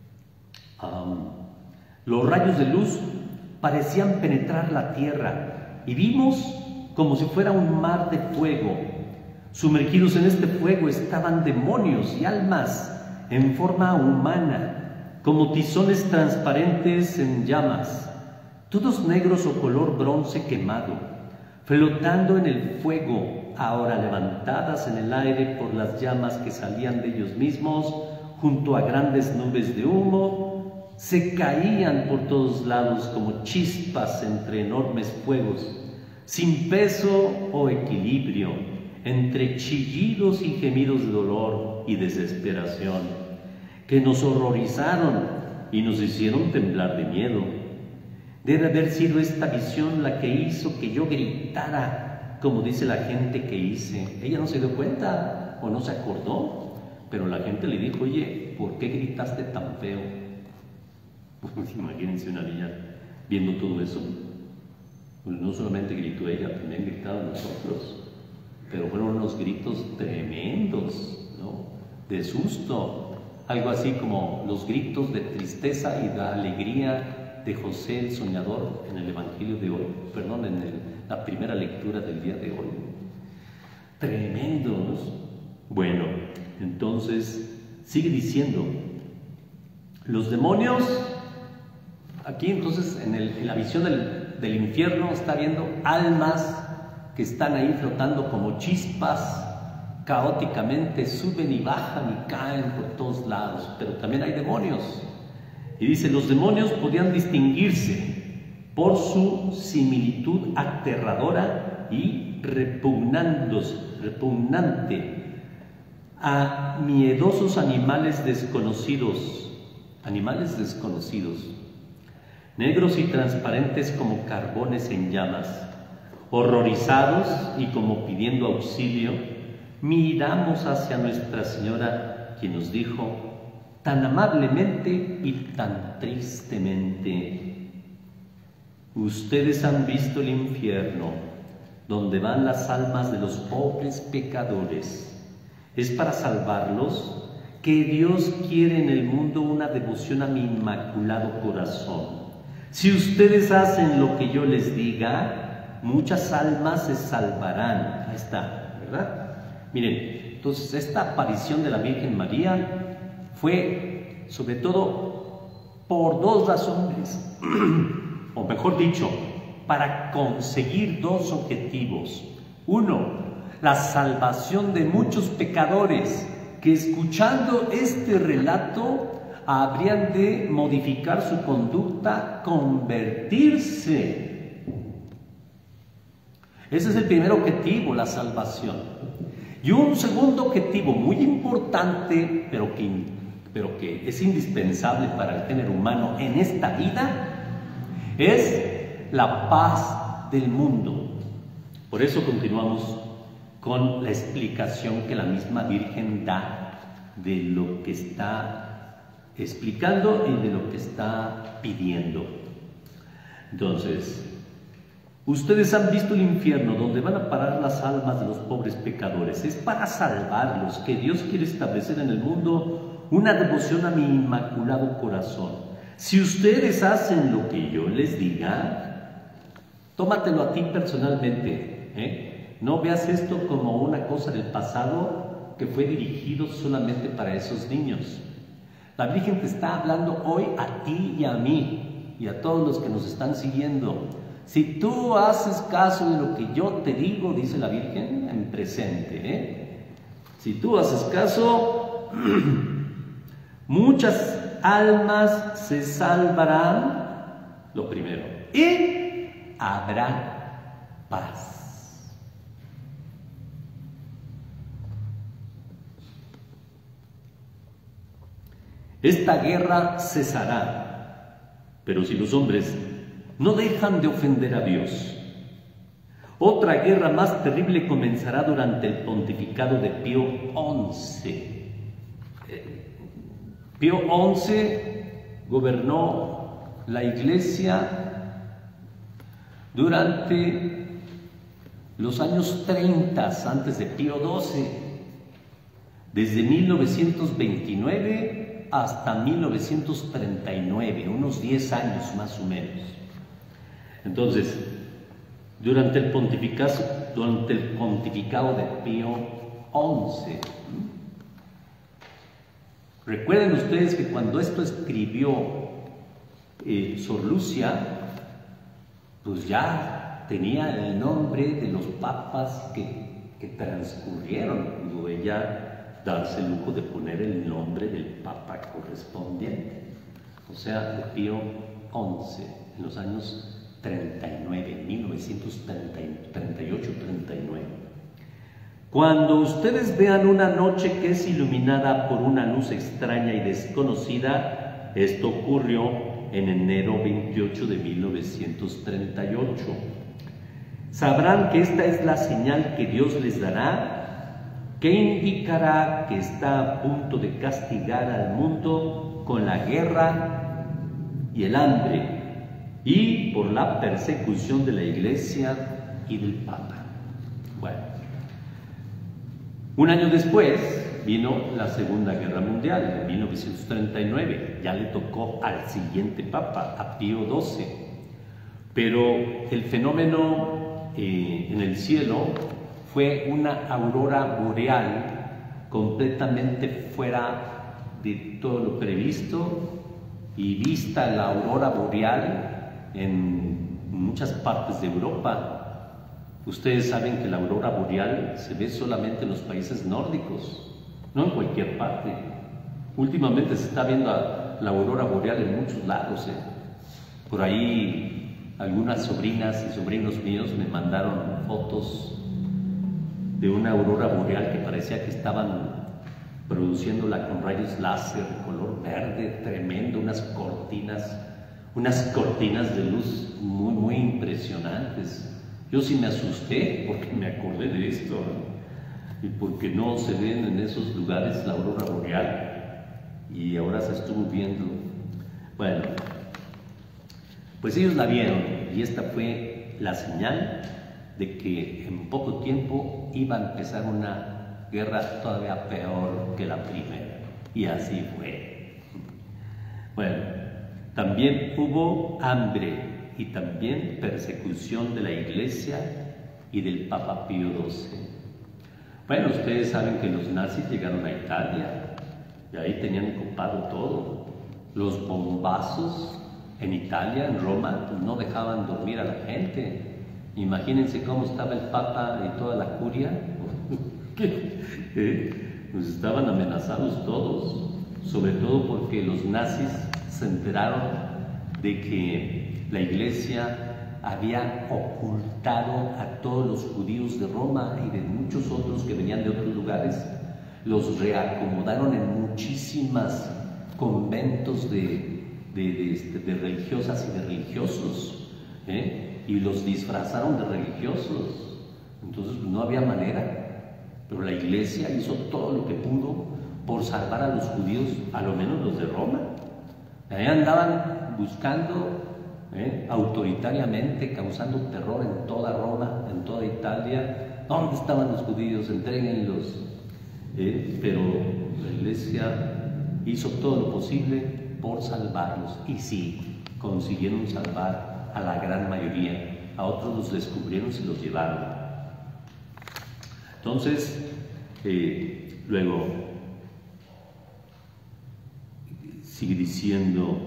Speaker 1: los rayos de luz parecían penetrar la tierra, y vimos como si fuera un mar de fuego. Sumergidos en este fuego estaban demonios y almas en forma humana, como tizones transparentes en llamas, todos negros o color bronce quemado, flotando en el fuego, ahora levantadas en el aire por las llamas que salían de ellos mismos, junto a grandes nubes de humo, se caían por todos lados como chispas entre enormes fuegos, sin peso o equilibrio, entre chillidos y gemidos de dolor y desesperación, que nos horrorizaron y nos hicieron temblar de miedo. Debe haber sido esta visión la que hizo que yo gritara, como dice la gente que hice. Ella no se dio cuenta o no se acordó, pero la gente le dijo: oye, ¿por qué gritaste tan feo? Pues imagínense una niña viendo todo eso. Pues no solamente gritó ella, también gritaron nosotros, pero fueron unos gritos tremendos, ¿no? De susto, algo así como los gritos de tristeza y de alegría de José el Soñador en el Evangelio de hoy, perdón, en la primera lectura del día de hoy. Tremendos. Bueno, entonces sigue diciendo, los demonios, aquí entonces en la visión del infierno está viendo almas que están ahí flotando como chispas, caóticamente suben y bajan y caen por todos lados, pero también hay demonios. Y dice, los demonios podían distinguirse por su similitud aterradora y repugnante a miedosos animales desconocidos, negros y transparentes como carbones en llamas. Horrorizados y como pidiendo auxilio, miramos hacia Nuestra Señora, quien nos dijo tan amablemente y tan tristemente: ustedes han visto el infierno, donde van las almas de los pobres pecadores. Es para salvarlos que Dios quiere en el mundo una devoción a mi Inmaculado Corazón. Si ustedes hacen lo que yo les diga, muchas almas se salvarán. Ahí está, ¿verdad? Miren, entonces esta aparición de la Virgen María fue sobre todo por dos razones, o mejor dicho, para conseguir dos objetivos. Uno, la salvación de muchos pecadores que escuchando este relato habrían de modificar su conducta, convertirse. Ese es el primer objetivo, la salvación. Y un segundo objetivo muy importante, pero que es indispensable para el género humano en esta vida, es la paz del mundo. Por eso continuamos con la explicación que la misma Virgen da de lo que está explicando y de lo que está pidiendo. Entonces, ustedes han visto el infierno donde van a parar las almas de los pobres pecadores. Es para salvarlos que Dios quiere establecer en el mundo una devoción a mi inmaculado corazón. Si ustedes hacen lo que yo les diga, tómatelo a ti personalmente, No veas esto como una cosa del pasado que fue dirigido solamente para esos niños. La Virgen te está hablando hoy a ti y a mí y a todos los que nos están siguiendo. Si tú haces caso de lo que yo te digo, dice la Virgen en presente, si tú haces caso, muchas almas se salvarán, lo primero, y habrá paz. Esta guerra cesará, pero si los hombres no dejan de ofender a Dios, otra guerra más terrible comenzará durante el pontificado de Pío XI. Pío XI gobernó la Iglesia durante los años 30 antes de Pío XII, desde 1929 hasta 1939, unos 10 años más o menos. Entonces, durante el pontificado de Pío XI, recuerden ustedes que cuando esto escribió Sor Lucia, pues ya tenía el nombre de los papas que transcurrieron, pudo ella darse el lujo de poner el nombre del papa correspondiente, o sea, de Pío XI, en los años 39, 1938-39. Cuando ustedes vean una noche que es iluminada por una luz extraña y desconocida, esto ocurrió en enero 28 de 1938. Sabrán que esta es la señal que Dios les dará, que indicará que está a punto de castigar al mundo con la guerra y el hambre, y por la persecución de la Iglesia y del Papa. Bueno, un año después vino la Segunda Guerra Mundial, en 1939, ya le tocó al siguiente Papa, a Pío XII, pero el fenómeno en el cielo fue una aurora boreal completamente fuera de todo lo previsto, y vista la aurora boreal en muchas partes de Europa. Ustedes saben que la aurora boreal se ve solamente en los países nórdicos, no en cualquier parte. Últimamente se está viendo la aurora boreal en muchos lados. Por ahí algunas sobrinas y sobrinos míos me mandaron fotos de una aurora boreal que parecía que estaban produciéndola con rayos láser de color verde, tremendo, unas cortinas de luz muy, muy impresionantes. Yo sí me asusté porque me acordé de esto, y porque no se ven en esos lugares la aurora boreal, y ahora se estuvo viendo. Bueno, pues ellos la vieron, y esta fue la señal de que en poco tiempo iba a empezar una guerra todavía peor que la primera, y así fue. Bueno, también hubo hambre, y también persecución de la Iglesia y del Papa Pío XII. Bueno, ustedes saben que los nazis llegaron a Italia y ahí tenían ocupado todo. Los bombazos en Italia, en Roma, pues no dejaban dormir a la gente. Imagínense cómo estaba el Papa y toda la curia. Pues estaban amenazados todos, sobre todo porque los nazis se enteraron de que la Iglesia había ocultado a todos los judíos de Roma y de muchos otros que venían de otros lugares. Los reacomodaron en muchísimas conventos de religiosas y de religiosos, y los disfrazaron de religiosos. Entonces no había manera, pero la Iglesia hizo todo lo que pudo por salvar a los judíos, a lo menos los de Roma. Ahí andaban buscando autoritariamente, causando terror en toda Roma, en toda Italia. ¿Dónde estaban los judíos? Entréguenlos. Pero la Iglesia hizo todo lo posible por salvarlos, y sí, consiguieron salvar a la gran mayoría. A otros los descubrieron y se los llevaron. Entonces, luego sigue diciendo,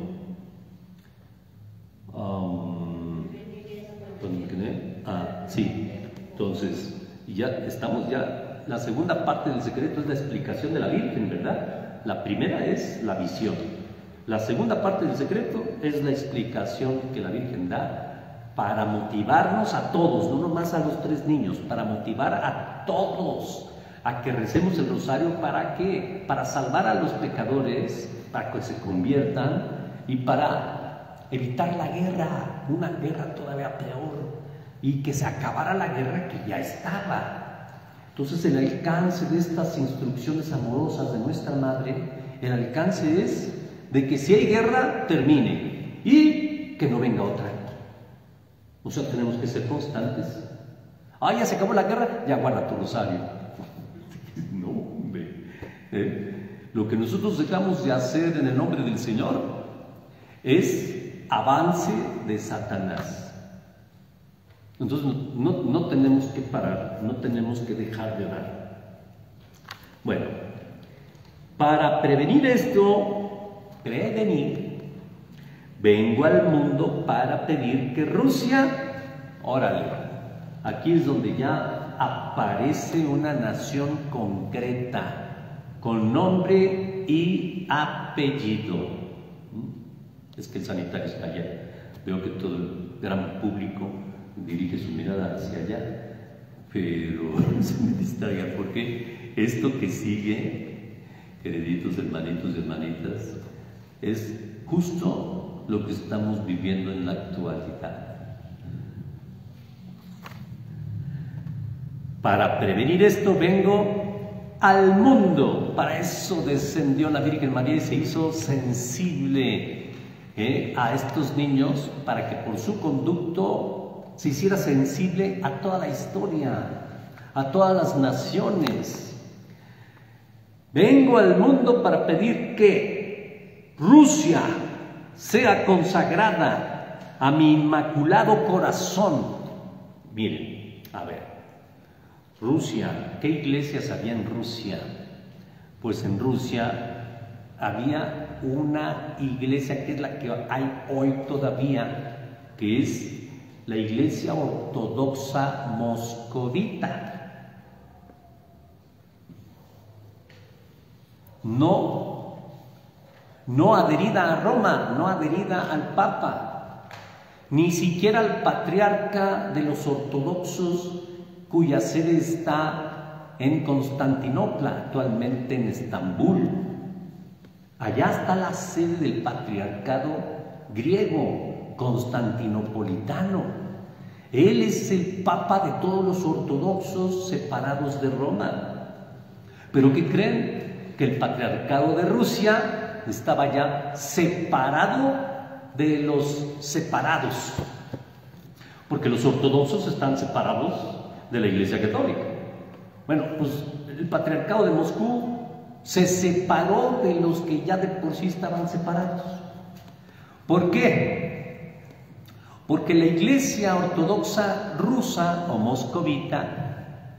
Speaker 1: sí, entonces ya estamos, la segunda parte del secreto es la explicación de la Virgen, ¿verdad? La primera es la visión. La segunda parte del secreto es la explicación que la Virgen da para motivarnos a todos, no nomás a los 3 niños, para motivar a todos a que recemos el rosario. ¿Para qué? Para salvar a los pecadores, para que se conviertan y para evitar la guerra, una guerra todavía peor, y que se acabara la guerra que ya estaba. Entonces el alcance de estas instrucciones amorosas de nuestra Madre, el alcance es de que si hay guerra, termine y que no venga otra. O sea, tenemos que ser constantes. Ya se acabó la guerra, ya guarda tu rosario. No, hombre. Lo que nosotros dejamos de hacer en el nombre del Señor es avance de Satanás. Entonces no tenemos que parar, no tenemos que dejar de orar. Bueno, para prevenir esto, vengo al mundo para pedir que Rusia, órale, aquí es donde ya aparece una nación concreta, con nombre y apellido. Es que el sanitario está allá. Veo que todo el gran público dirige su mirada hacia allá, pero se me distraiga, porque esto que sigue, queriditos hermanitos y hermanitas, es justo lo que estamos viviendo en la actualidad. Para prevenir esto vengo al mundo. Para eso descendió la Virgen María y se hizo sensible a estos niños, para que por su conducto se hiciera sensible a toda la historia, a todas las naciones. Vengo al mundo para pedir que Rusia sea consagrada a mi inmaculado corazón. Miren, a ver, Rusia, ¿qué iglesias había en Rusia? Pues en Rusia había una iglesia que es la que hay hoy todavía, que es la Iglesia Ortodoxa Moscovita. No adherida a Roma, no adherida al Papa, ni siquiera al patriarca de los ortodoxos, cuya sede está en Constantinopla, actualmente en Estambul. Allá está la sede del patriarcado griego, constantinopolitano. Él es el Papa de todos los ortodoxos separados de Roma. ¿Pero qué creen? Que el patriarcado de Rusia estaba ya separado de los separados, porque los ortodoxos están separados de la Iglesia Católica. Bueno, pues el patriarcado de Moscú se separó de los que ya de por sí estaban separados. ¿Por qué? porque la Iglesia Ortodoxa rusa o moscovita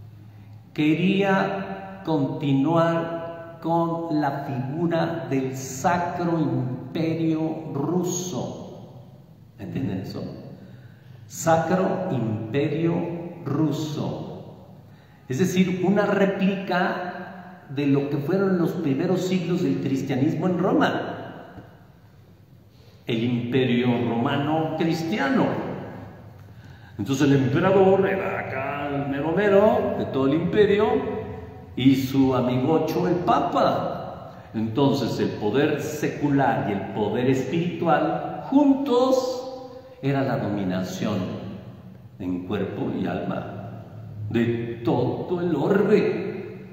Speaker 1: quería continuar con la figura del Sacro Imperio Ruso. ¿Entienden eso? Sacro Imperio Ruso. Es decir, una réplica de lo que fueron los primeros siglos del cristianismo en Roma. El Imperio Romano Cristiano. Entonces el emperador era acá el mero mero de todo el imperio y su amigocho el Papa. Entonces el poder secular y el poder espiritual juntos era la dominación en cuerpo y alma de todo el orbe.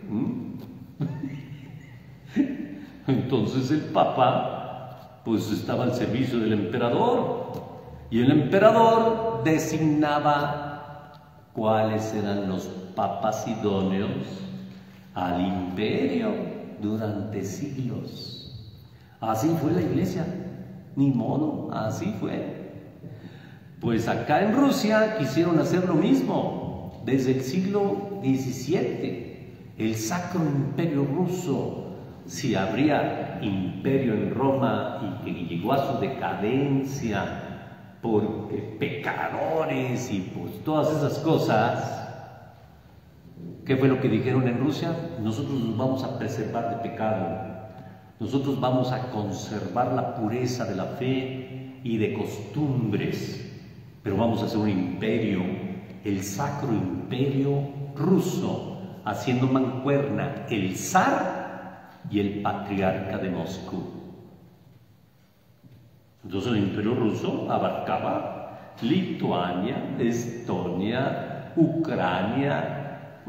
Speaker 1: Entonces el Papa pues estaba al servicio del emperador y el emperador designaba cuáles eran los papas idóneos al imperio durante siglos. Así fue la Iglesia, ni modo, así fue. Pues acá en Rusia quisieron hacer lo mismo desde el siglo XVII, el Sacro Imperio Ruso. Si habría imperio en Roma y que llegó a su decadencia por pecadores y pues todas esas cosas, ¿qué fue lo que dijeron en Rusia? Nosotros nos vamos a preservar de pecado, nosotros vamos a conservar la pureza de la fe y de costumbres, pero vamos a hacer un imperio, el Sacro Imperio Ruso, haciendo mancuerna el zar y el patriarca de Moscú. Entonces el Imperio Ruso abarcaba Lituania, Estonia, Ucrania,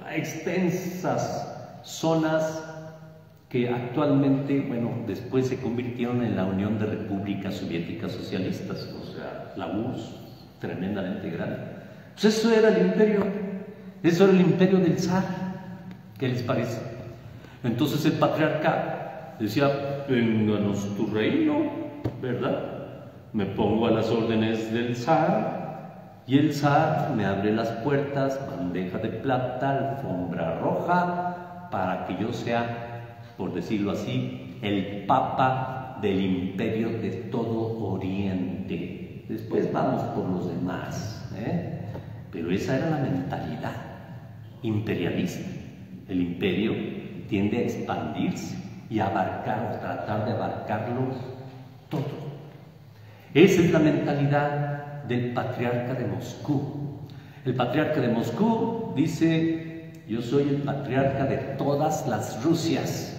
Speaker 1: extensas zonas que actualmente, bueno, después se convirtieron en la Unión de Repúblicas Soviéticas Socialistas, o sea, la URSS, tremendamente grande. Pues eso era el imperio, eso era el imperio del zar. ¿Qué les parece? Entonces el patriarca decía, vénganos tu reino, ¿verdad? Me pongo a las órdenes del zar y el zar me abre las puertas, bandeja de plata, alfombra roja, para que yo sea, por decirlo así, el papa del imperio de todo Oriente. Después vamos por los demás, Pero esa era la mentalidad imperialista. El imperio tiende a expandirse y abarcar o tratar de abarcarlo todo. Esa es la mentalidad del patriarca de Moscú. El patriarca de Moscú dice, yo soy el patriarca de todas las Rusias.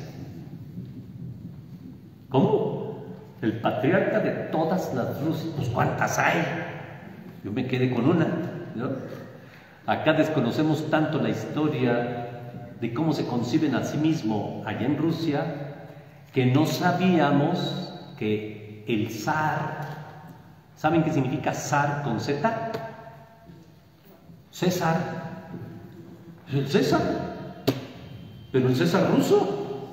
Speaker 1: ¿Cómo? El patriarca de todas las Rusias. Pues ¿cuántas hay? Yo me quedé con una, ¿no? Acá desconocemos tanto la historia de cómo se conciben a sí mismo allá en Rusia, que no sabíamos que el zar, ¿saben qué significa zar con Z? César. El César. Pero el César ruso.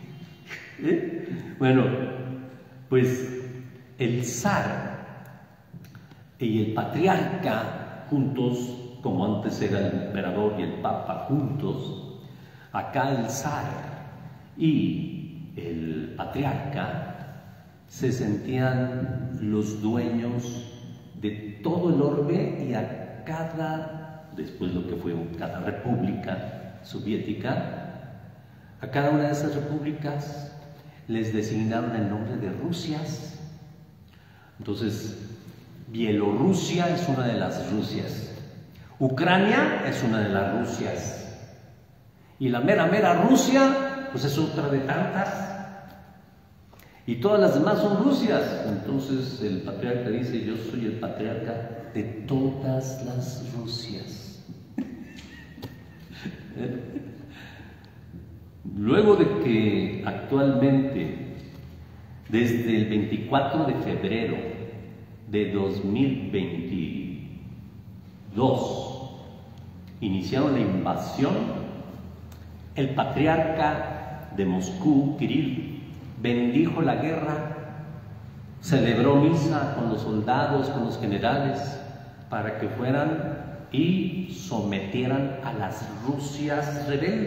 Speaker 1: Bueno, pues el zar y el patriarca juntos, como antes era el emperador y el papa juntos, acá el zar y el patriarca se sentían los dueños de todo el orbe y a cada, después lo que fue cada república soviética, a cada una de esas repúblicas les designaron el nombre de Rusias. Entonces, Bielorrusia es una de las Rusias, Ucrania es una de las Rusias, y la mera Rusia, pues es otra de tantas. Y todas las demás son Rusias. Entonces el patriarca dice, yo soy el patriarca de todas las Rusias. Luego de que actualmente, desde el 24 de febrero de 2022, iniciaron la invasión, el patriarca de Moscú, Kirill, bendijo la guerra celebró misa con los soldados, con los generales, para que fueran y sometieran a las Rusias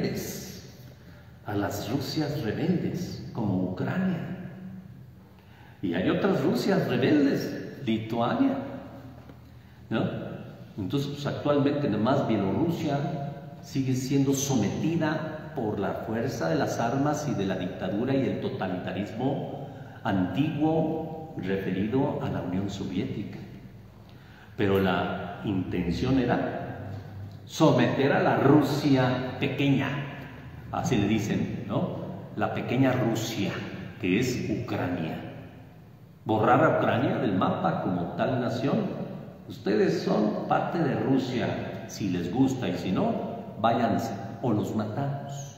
Speaker 1: rebeldes, como Ucrania. Y hay otras Rusias rebeldes, Lituania, ¿no? Entonces, pues, actualmente nomás Bielorrusia sigue siendo sometida por la fuerza de las armas y de la dictadura y el totalitarismo antiguo referido a la Unión Soviética. Pero la intención era someter a la Rusia pequeña, así le dicen, ¿no? La pequeña Rusia, que es Ucrania. Borrar a Ucrania del mapa como tal nación. Ustedes son parte de Rusia, si les gusta, y si no, váyanse o los matamos.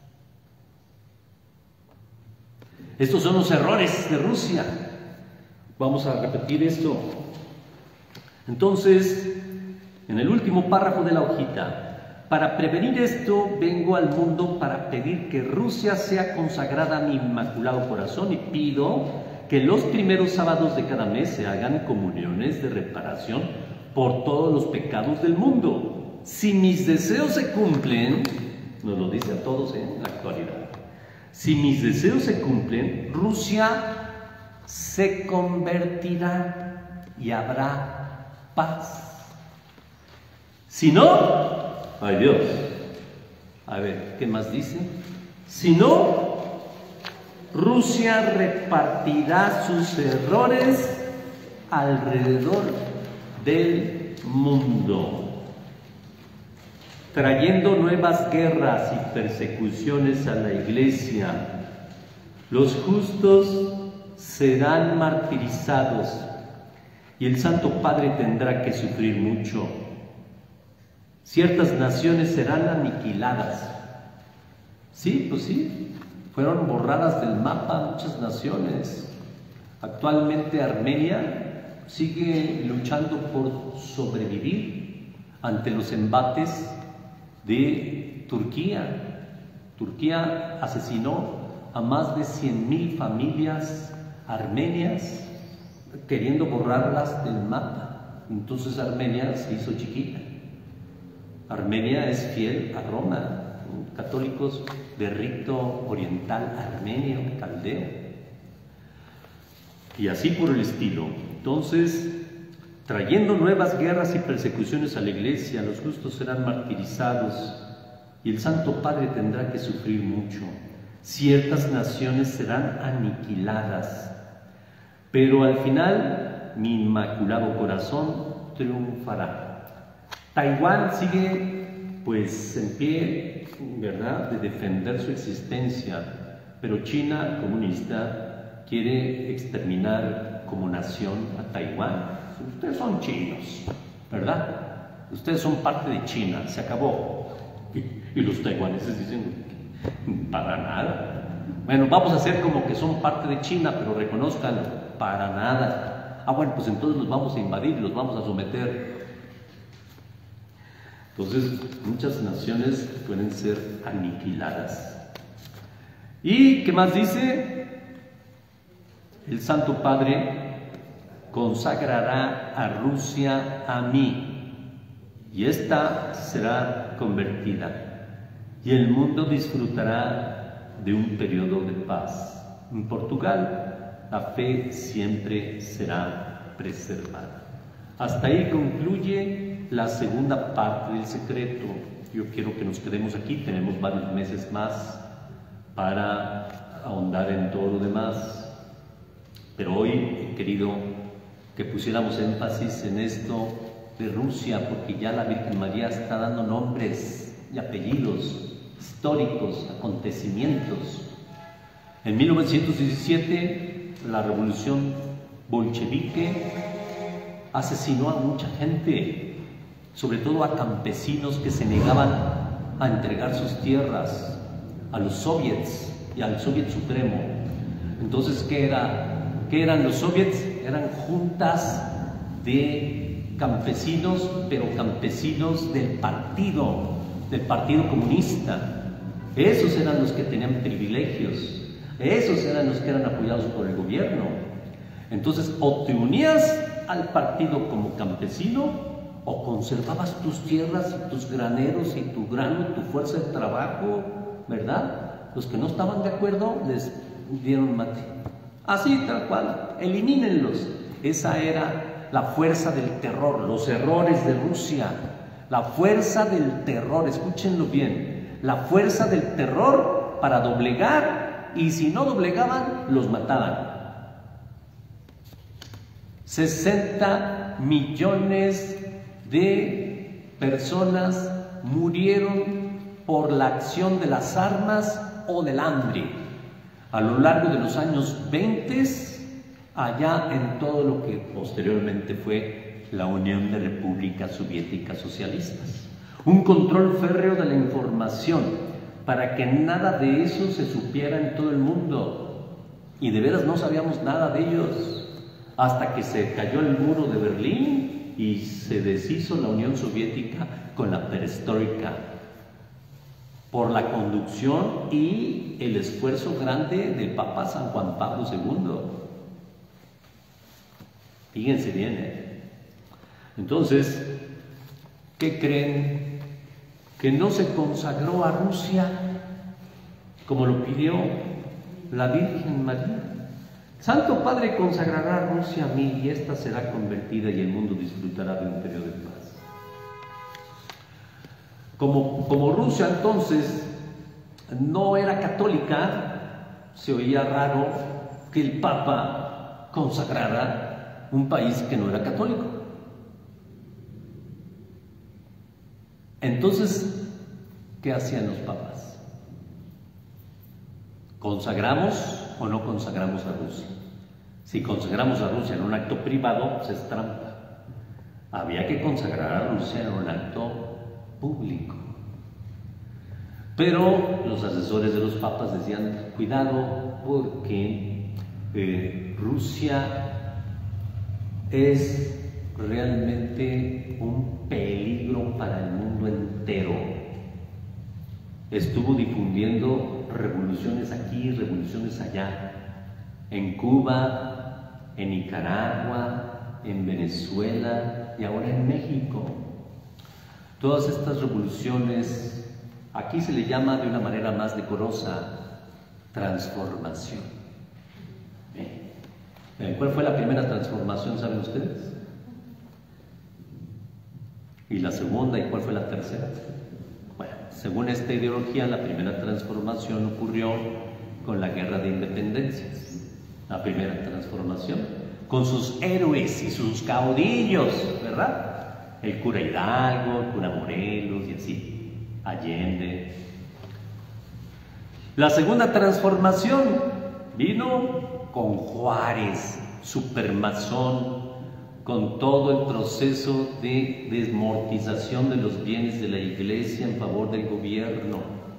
Speaker 1: Estos son los errores de Rusia. Vamos a repetir esto. Entonces, en el último párrafo de la hojita, para prevenir esto, vengo al mundo para pedir que Rusia sea consagrada a mi Inmaculado Corazón y pido que los primeros sábados de cada mes se hagan comuniones de reparación por todos los pecados del mundo. Si mis deseos se cumplen, nos lo dice a todos en la actualidad, si mis deseos se cumplen, Rusia se convertirá y habrá paz. Si no, ay Dios, a ver, ¿qué más dice? Si no, Rusia repartirá sus errores alrededor del mundo, trayendo nuevas guerras y persecuciones a la Iglesia. Los justos serán martirizados y el Santo Padre tendrá que sufrir mucho. Ciertas naciones serán aniquiladas. Sí, pues sí, fueron borradas del mapa muchas naciones. Actualmente Armenia sigue luchando por sobrevivir ante los embates de Turquía. Turquía asesinó a más de 100,000 familias armenias, queriendo borrarlas del mapa. Entonces Armenia se hizo chiquita. Armenia es fiel a Roma, católicos de rito oriental armenio, caldeo, y así por el estilo. Entonces, trayendo nuevas guerras y persecuciones a la Iglesia, los justos serán martirizados y el Santo Padre tendrá que sufrir mucho. Ciertas naciones serán aniquiladas, pero al final mi Inmaculado Corazón triunfará. Taiwán sigue pues en pie, ¿verdad?, de defender su existencia, pero China comunista quiere exterminar como nación a Taiwán. Ustedes son chinos, ¿verdad? Ustedes son parte de China, se acabó. Y los taiwaneses dicen, para nada. Bueno, vamos a hacer como que son parte de China, pero reconozcan, para nada. Ah, bueno, pues entonces los vamos a invadir, los vamos a someter. Entonces, muchas naciones pueden ser aniquiladas. ¿Y qué más dice? El Santo Padre consagrará a Rusia a mí, y ésta será convertida, y el mundo disfrutará de un periodo de paz. En Portugal, la fe siempre será preservada. Hasta ahí concluye la segunda parte del secreto. Yo quiero que nos quedemos aquí, tenemos varios meses más para ahondar en todo lo demás, pero hoy he querido que pusiéramos énfasis en esto de Rusia, porque ya la Virgen María está dando nombres y apellidos históricos, acontecimientos. En 1917, la revolución bolchevique asesinó a mucha gente, sobre todo a campesinos que se negaban a entregar sus tierras a los soviets y al Soviet Supremo. Entonces, ¿qué eran los soviets? Eran juntas de campesinos, pero campesinos del Partido Comunista. Esos eran los que tenían privilegios, esos eran los que eran apoyados por el gobierno. Entonces, o te unías al partido como campesino, o conservabas tus tierras y tus graneros y tu grano, tu fuerza de trabajo, ¿verdad? Los que no estaban de acuerdo les dieron mate. Así, tal cual, elimínenlos. Esa era la fuerza del terror, los errores de Rusia. La fuerza del terror, escúchenlo bien, la fuerza del terror para doblegar, y si no doblegaban, los mataban. 60 millones de personas murieron por la acción de las armas o del hambre a lo largo de los años 20, allá en todo lo que posteriormente fue la Unión de Repúblicas Soviéticas Socialistas. Un control férreo de la información para que nada de eso se supiera en todo el mundo, y de veras no sabíamos nada de ellos hasta que se cayó el muro de Berlín y se deshizo la Unión Soviética con la perestroika, por la conducción y el esfuerzo grande del Papa San Juan Pablo II. Fíjense bien, Entonces, ¿qué creen? Que no se consagró a Rusia como lo pidió la Virgen María. Santo Padre consagrará a Rusia a mí, y ésta será convertida y el mundo disfrutará de un periodo de paz. Como Rusia entonces no era católica, se oía raro que el Papa consagrara un país que no era católico. Entonces, ¿qué hacían los papas? ¿Consagramos o no consagramos a Rusia? Si consagramos a Rusia en un acto privado, pues es trampa. Había que consagrar a Rusia en un acto público. Pero los asesores de los papas decían, cuidado, porque Rusia es realmente un peligro para el mundo entero. Estuvo difundiendo revoluciones aquí, revoluciones allá, en Cuba, en Nicaragua, en Venezuela y ahora en México. Todas estas revoluciones, aquí se le llama de una manera más decorosa, transformación. ¿Cuál fue la primera transformación, saben ustedes? ¿Y la segunda? ¿Y cuál fue la tercera? Bueno, según esta ideología, la primera transformación ocurrió con la Guerra de Independencias. La primera transformación, con sus héroes y sus caudillos, ¿verdad? El cura Hidalgo, el cura Morelos y así, Allende. La segunda transformación vino con Juárez, supermasón, con todo el proceso de desmortización de los bienes de la Iglesia en favor del gobierno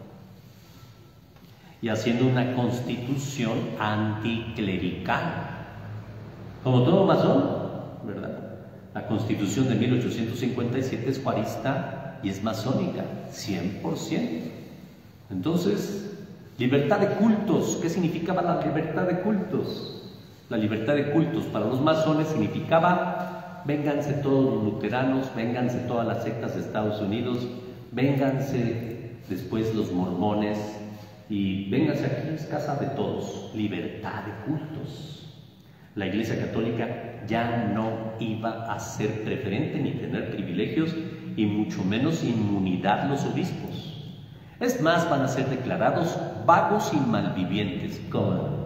Speaker 1: y haciendo una constitución anticlerical, como todo masón, ¿verdad? La constitución de 1857 es juarista y es masónica, 100%. Entonces, libertad de cultos. ¿Qué significaba la libertad de cultos? La libertad de cultos para los masones significaba: vénganse todos los luteranos, vénganse todas las sectas de Estados Unidos, vénganse después los mormones y vénganse aquí, es casa de todos. Libertad de cultos. La Iglesia Católica ya no iba a ser preferente ni tener privilegios y mucho menos inmunidad los obispos. Es más, van a ser declarados vagos y malvivientes. ¿Cómo?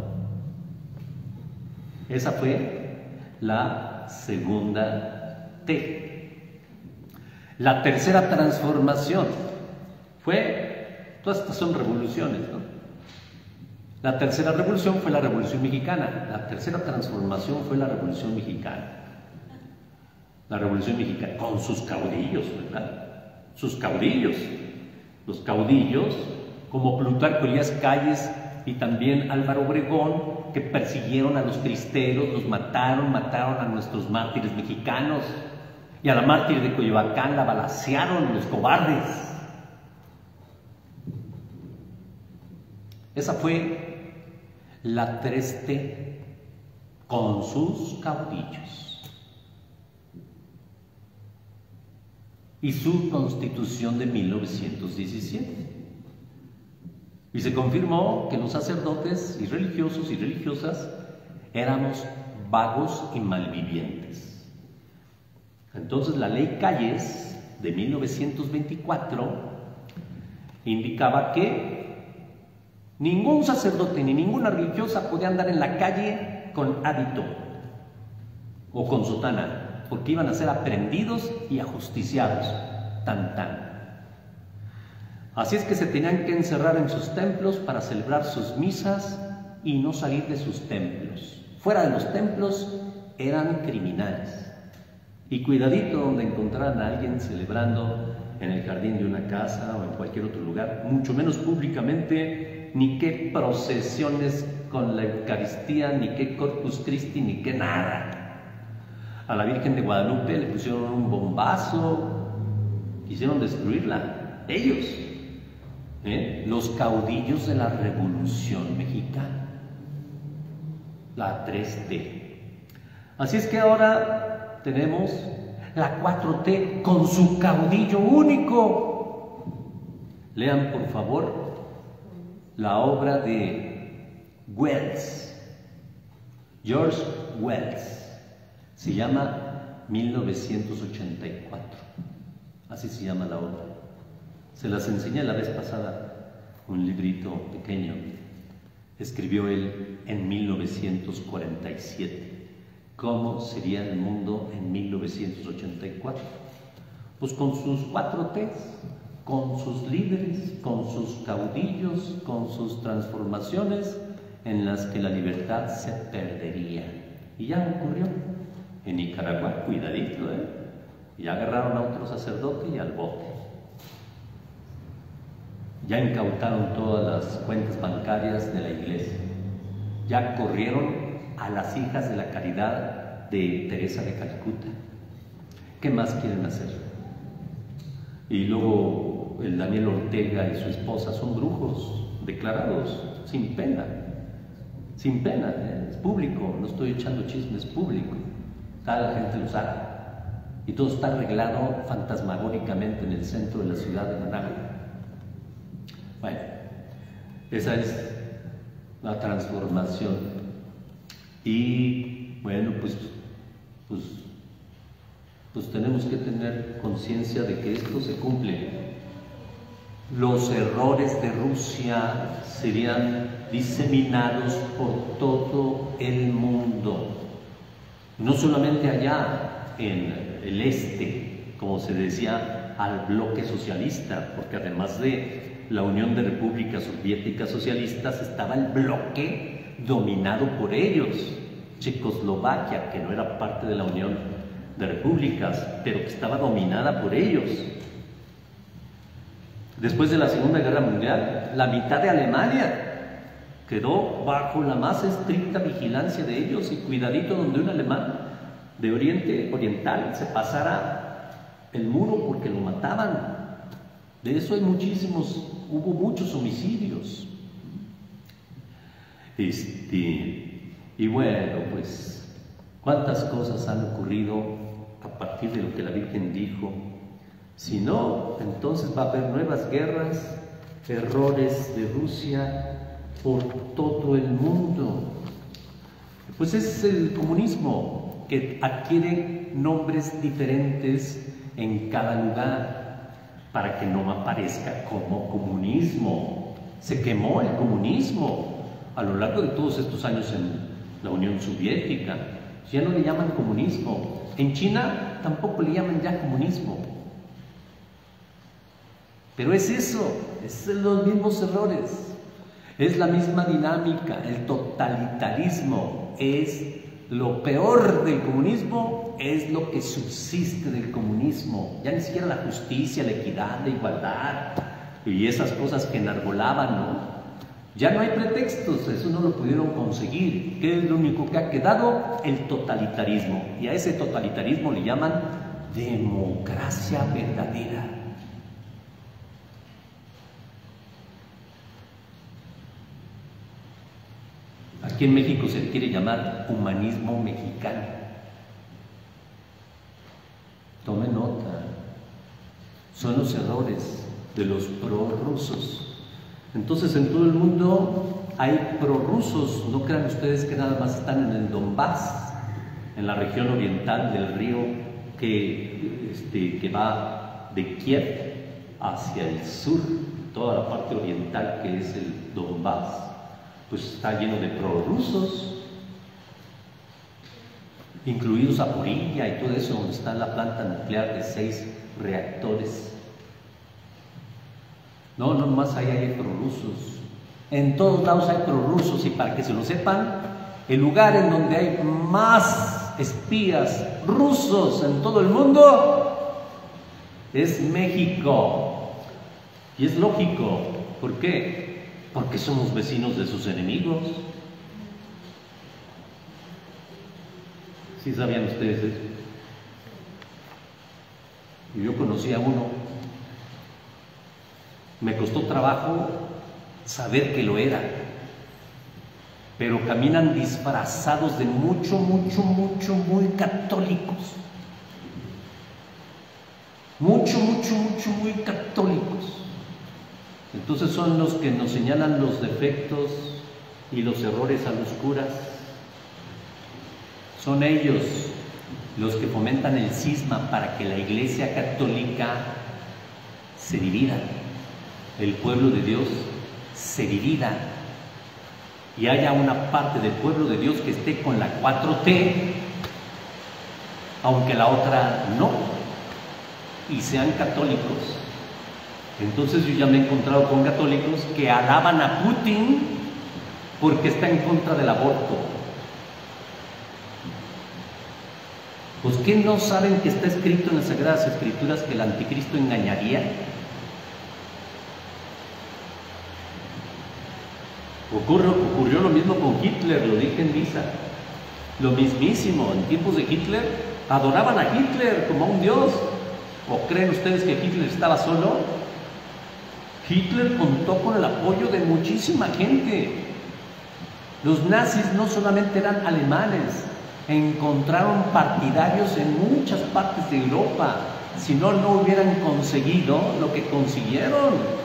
Speaker 1: Esa fue la segunda T. La tercera transformación fue, todas estas son revoluciones, ¿no? La tercera revolución fue la Revolución Mexicana. La tercera transformación fue la Revolución Mexicana. La Revolución Mexicana, con sus caudillos, ¿verdad? Sus caudillos. Los caudillos, como Plutarco Elías Calles y también Álvaro Obregón, que persiguieron a los cristeros, los mataron a nuestros mártires mexicanos, y a la mártir de Coyoacán la balacearon los cobardes. Esa fue la 3T. con sus caudillos. Y su constitución de 1917. Y se confirmó que los sacerdotes y religiosos y religiosas éramos vagos y malvivientes. Entonces la ley Calles de 1924 indicaba que ningún sacerdote ni ninguna religiosa podía andar en la calle con hábito o con sotana, porque iban a ser aprehendidos y ajusticiados. Tan tan. Así es que se tenían que encerrar en sus templos para celebrar sus misas y no salir de sus templos. Fuera de los templos eran criminales. Y cuidadito donde encontraran a alguien celebrando en el jardín de una casa o en cualquier otro lugar, mucho menos públicamente, ni qué procesiones con la Eucaristía, ni qué Corpus Christi, ni qué nada. A la Virgen de Guadalupe le pusieron un bombazo, quisieron destruirla, ellos. Los caudillos de la Revolución Mexicana, la 3T. Así es que ahora tenemos la 4T con su caudillo único. Lean por favor la obra de Wells, George Wells, se llama 1984, así se llama la obra. Se las enseñé la vez pasada, un librito pequeño. Escribió él en 1947. ¿Cómo sería el mundo en 1984? Pues con sus 4Ts, con sus líderes, con sus caudillos, con sus transformaciones en las que la libertad se perdería. Y ya ocurrió. En Nicaragua, cuidadito, ya agarraron a otro sacerdote y al bote. Ya incautaron todas las cuentas bancarias de la iglesia. Ya corrieron a las hijas de la caridad de Teresa de Calcuta. ¿Qué más quieren hacer? Y luego el Daniel Ortega y su esposa son brujos declarados, sin pena. Sin pena, es público, no estoy echando chismes, es público. Toda la gente lo sabe. Y todo está arreglado fantasmagóricamente en el centro de la ciudad de Managua. Bueno, esa es la transformación. Y bueno, pues tenemos que tener conciencia de que esto se cumple. Los errores de Rusia serían diseminados por todo el mundo, no solamente allá en el este, como se decía, al bloque socialista, porque además de la Unión de Repúblicas Soviéticas Socialistas estaba el bloque dominado por ellos, Checoslovaquia, que no era parte de la Unión de Repúblicas, pero que estaba dominada por ellos. Después de la Segunda Guerra Mundial, la mitad de Alemania quedó bajo la más estricta vigilancia de ellos, y cuidadito donde un alemán de Oriente Oriental se pasara el muro porque lo mataban. De eso hay muchísimos, hubo muchos homicidios. Y bueno, pues, ¿cuántas cosas han ocurrido a partir de lo que la Virgen dijo? Si no, entonces va a haber nuevas guerras, errores de Rusia por todo el mundo. Pues es el comunismo, que adquiere nombres diferentes en cada lugar para que no aparezca como comunismo. Se quemó el comunismo a lo largo de todos estos años en la Unión Soviética. Ya no le llaman comunismo. En China tampoco le llaman ya comunismo. Pero es eso, es los mismos errores, es la misma dinámica. El totalitarismo es lo peor del comunismo, es lo que subsiste del comunismo. Ya ni siquiera la justicia, la equidad, la igualdad y esas cosas que enarbolaban, ¿no? Ya no hay pretextos, eso no lo pudieron conseguir. ¿Qué es lo único que ha quedado? El totalitarismo. Y a ese totalitarismo le llaman democracia verdadera. Aquí en México se quiere llamar humanismo mexicano. Tome nota, son los errores de los prorrusos. Entonces en todo el mundo hay prorrusos, no crean ustedes que nada más están en el Donbass, en la región oriental del río que va de Kiev hacia el sur, toda la parte oriental que es el Donbass, pues está lleno de prorrusos, incluidos Zaporizhia y todo eso, donde está la planta nuclear de 6 reactores. No más ahí hay prorrusos. En todos lados hay prorrusos, y para que se lo sepan, el lugar en donde hay más espías rusos en todo el mundo es México. Y es lógico. ¿Por qué? Porque somos vecinos de sus enemigos. ¿Sí sabían ustedes eso? Y yo conocí a uno. Me costó trabajo saber que lo era, pero caminan disfrazados de muy católicos. Muy católicos. Entonces son los que nos señalan los defectos y los errores a los curas. Son ellos los que fomentan el cisma para que la Iglesia católica se divida, el pueblo de Dios se divida, y haya una parte del pueblo de Dios que esté con la 4T, aunque la otra no, y sean católicos. Entonces yo ya me he encontrado con católicos que alaban a Putin porque está en contra del aborto. Pues ¿qué no saben que está escrito en las Sagradas Escrituras que el anticristo engañaría? Ocurrió lo mismo con Hitler, lo dije en misa. Lo mismísimo, en tiempos de Hitler, adoraban a Hitler como a un dios. ¿O creen ustedes que Hitler estaba solo? Hitler contó con el apoyo de muchísima gente. Los nazis no solamente eran alemanes, encontraron partidarios en muchas partes de Europa. Si no, no hubieran conseguido lo que consiguieron.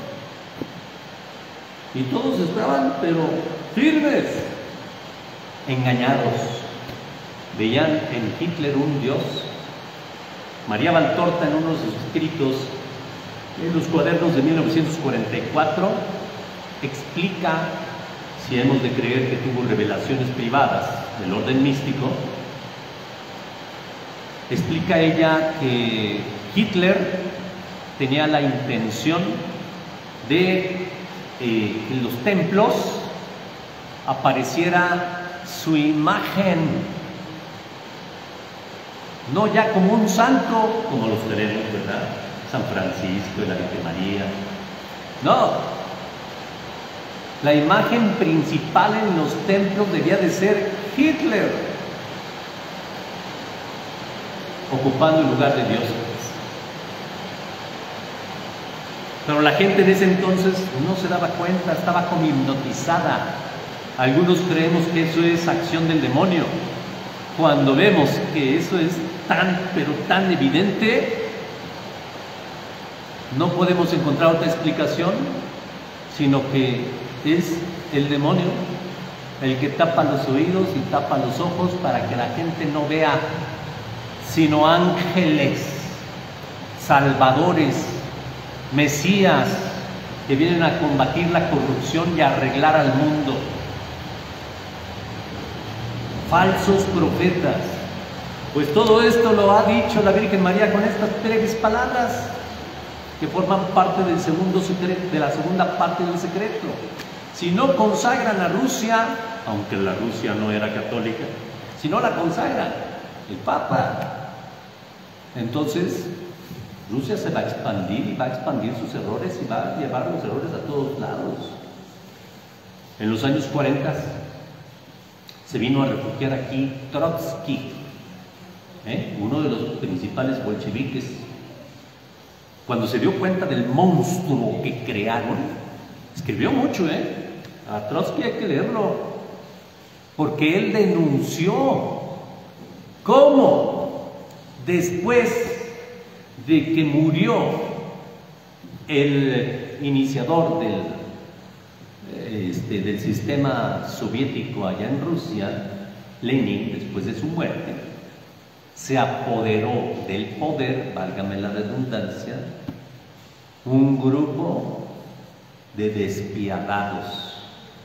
Speaker 1: Y todos estaban, pero firmes, engañados. Veían en Hitler un dios. María Valtorta, en uno de sus escritos, en los cuadernos de 1944, explica, si hemos de creer que tuvo revelaciones privadas del orden místico, explica ella que Hitler tenía la intención de que en los templos apareciera su imagen, no ya como un santo, como los tenemos, ¿verdad? San Francisco y la Virgen María. No, la imagen principal en los templos debía de ser Hitler, ocupando el lugar de Dios. Pero la gente de ese entonces no se daba cuenta, estaba como hipnotizada. Algunos creemos que eso es acción del demonio. Cuando vemos que eso es tan evidente, no podemos encontrar otra explicación, sino que es el demonio el que tapa los oídos y tapa los ojos para que la gente no vea, sino ángeles, salvadores, Mesías, que vienen a combatir la corrupción y a arreglar al mundo. Falsos profetas. Pues todo esto lo ha dicho la Virgen María con estas breves palabras que forman parte del segundo secreto, de la segunda parte del secreto. Si no consagran a Rusia, aunque la Rusia no era católica, si no la consagran el Papa, entonces Rusia se va a expandir y va a expandir sus errores y va a llevar los errores a todos lados. En los años 40 se vino a refugiar aquí Trotsky, uno de los principales bolcheviques. Cuando se dio cuenta del monstruo que crearon, escribió mucho, a Trotsky hay que leerlo. porque él denunció cómo después de que murió el iniciador del sistema soviético allá en Rusia, Lenin, después de su muerte, se apoderó del poder, válgame la redundancia, un grupo de despiadados.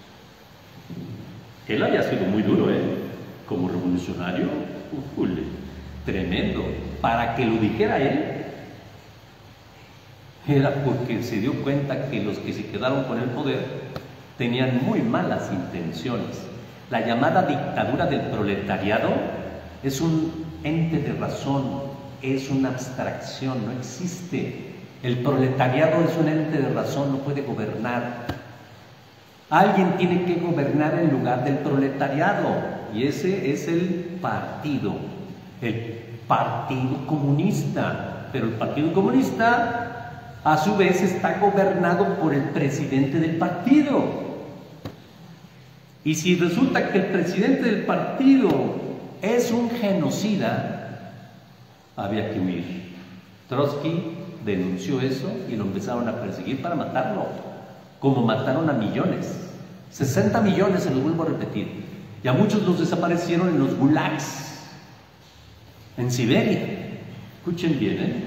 Speaker 1: Él había sido muy duro, como revolucionario, tremendo. Para que lo dijera él, era porque se dio cuenta que los que se quedaron con el poder tenían muy malas intenciones. La llamada dictadura del proletariado es un ente de razón, es una abstracción, no existe. El proletariado es un ente de razón, no puede gobernar. Alguien tiene que gobernar en lugar del proletariado, y ese es el Partido Comunista. Pero el Partido Comunista, a su vez, está gobernado por el presidente del partido. Y si resulta que el presidente del partido es un genocida, había que huir. Trotsky denunció eso y lo empezaron a perseguir para matarlo, como mataron a millones, 60 millones, se los vuelvo a repetir, y a muchos los desaparecieron en los gulags, en Siberia. Escuchen bien,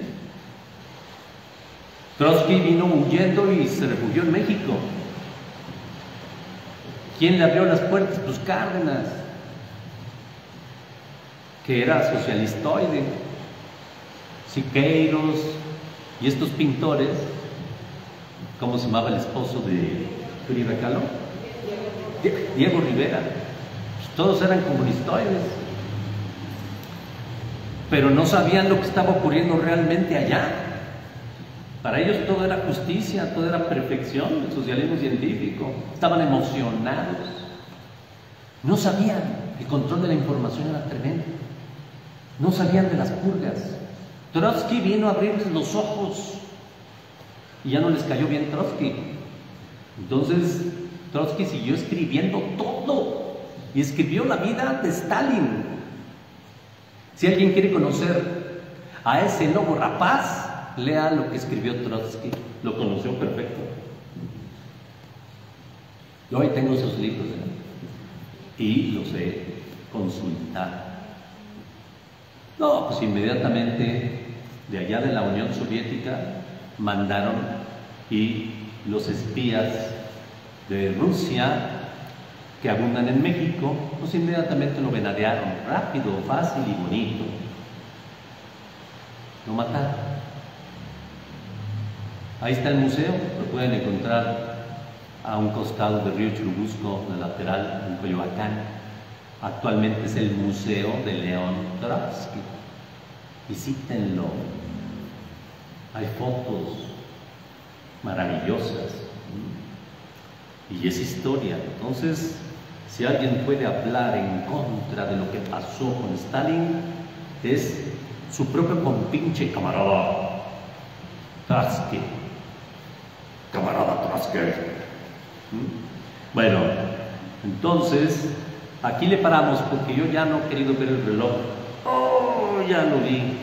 Speaker 1: Trotsky vino huyendo y se refugió en México. ¿Quién le abrió las puertas? Pues Cárdenas, que era socialistoide, Siqueiros y estos pintores. ¿Cómo se llamaba el esposo de Frida Kahlo? Diego Rivera. Pues todos eran comunistoides, pero no sabían lo que estaba ocurriendo realmente allá. Para ellos todo era justicia, todo era perfección, el socialismo científico. Estaban emocionados. No sabían, el control de la información era tremendo. No sabían de las purgas. Trotsky vino a abrirles los ojos y ya no les cayó bien Trotsky. Entonces Trotsky siguió escribiendo todo y escribió la vida de Stalin. Si alguien quiere conocer a ese lobo rapaz, lea lo que escribió Trotsky, lo conoció perfecto. Yo hoy tengo esos libros y los he consultado. No, pues inmediatamente de allá de la Unión Soviética mandaron, y los espías de Rusia que abundan en México, pues inmediatamente lo venadearon, rápido, fácil y bonito. Lo mataron. Ahí está el museo, lo pueden encontrar a un costado del río Churubusco, en la lateral, en Coyoacán. Actualmente es el Museo de León Trotsky. Visítenlo. Hay fotos maravillosas y es historia. Entonces, si alguien puede hablar en contra de lo que pasó con Stalin, es su propio compinche camarada Trotsky. Camarada Trotsky. Bueno, entonces aquí le paramos porque yo ya no he querido ver el reloj. Oh, ya lo vi.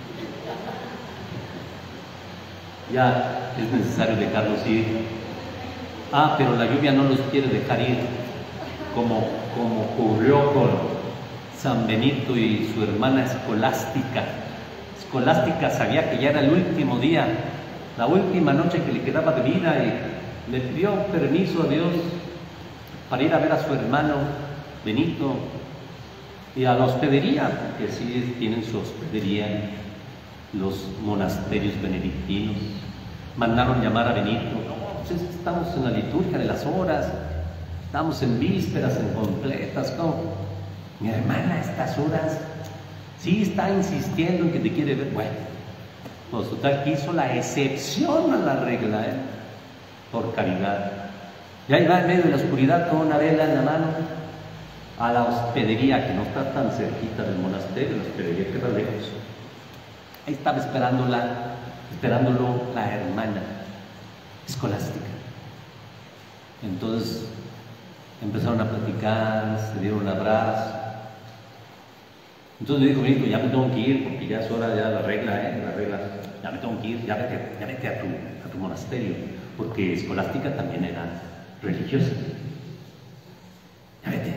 Speaker 1: Ya es necesario dejarlos ir. Ah, pero la lluvia no los quiere dejar ir, como ocurrió con San Benito y su hermana Escolástica. Escolástica sabía que ya era el último día, la última noche que le quedaba de vida, y le pidió permiso a Dios para ir a ver a su hermano Benito y a la hospedería, porque sí tienen su hospedería los monasterios benedictinos. Mandaron llamar a Benito. No, pues es que estamos en la liturgia de las horas, estamos en vísperas, en completas. ¿Cómo? Mi hermana a estas horas sí está insistiendo en que te quiere ver. Bueno, pues total que hizo la excepción a la regla, por caridad. Ya iba en medio de la oscuridad con una vela en la mano a la hospedería, que no está tan cerquita del monasterio, la hospedería queda lejos. Ahí estaba esperándolo la hermana Escolástica. Entonces empezaron a platicar, se dieron un abrazo. Entonces me dijo, Benito, ya me tengo que ir porque ya es hora, ya la regla, ya me tengo que ir, ya vete a tu monasterio, porque Escolástica también era religiosa. Ya vete.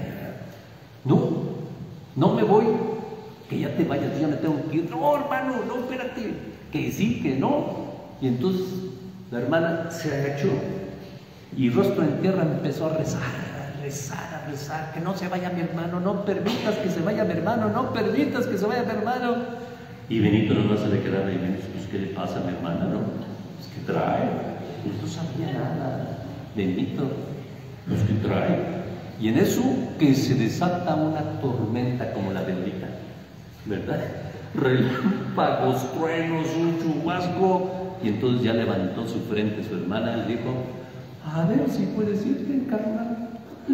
Speaker 1: No me voy, que ya te vayas, ya me tengo que ir. No, hermano, no, espérate, que sí, que no. Y entonces la hermana se agachó y rostro en tierra empezó a rezar, que no se vaya mi hermano, no permitas que se vaya mi hermano, no permitas que se vaya mi hermano. Y Benito nomás se le quedaba y Benito, pues ¿qué le pasa a mi hermana? No, pues ¿qué trae? Pues no sabía nada. Benito, pues ¿qué trae? Y en eso que se desata una tormenta como la bendita, ¿verdad? Relámpagos, truenos, un chubasco. Y entonces ya levantó su frente su hermana y dijo, a ver si puedes irte, carnal.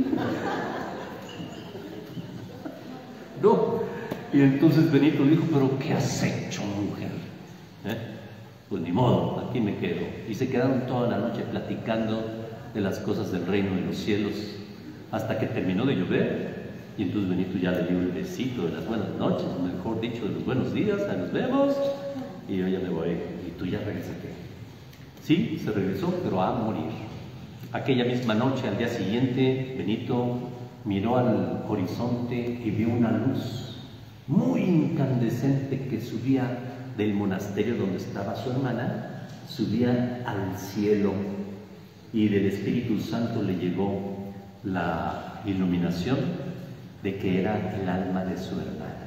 Speaker 1: No. Y entonces Benito dijo, pero ¿qué has hecho, mujer? Pues ni modo, aquí me quedo. Y se quedaron toda la noche platicando de las cosas del reino de los cielos, hasta que terminó de llover. Y entonces Benito ya le dio el besito de las buenas noches, mejor dicho, de los buenos días, ya nos vemos. Y yo ya me voy. ¿Y tú ya regresaste? Sí, se regresó, pero a morir. Aquella misma noche, al día siguiente, Benito miró al horizonte y vio una luz muy incandescente que subía del monasterio donde estaba su hermana, subía al cielo, y del Espíritu Santo le llegó la iluminación de que era el alma de su hermana.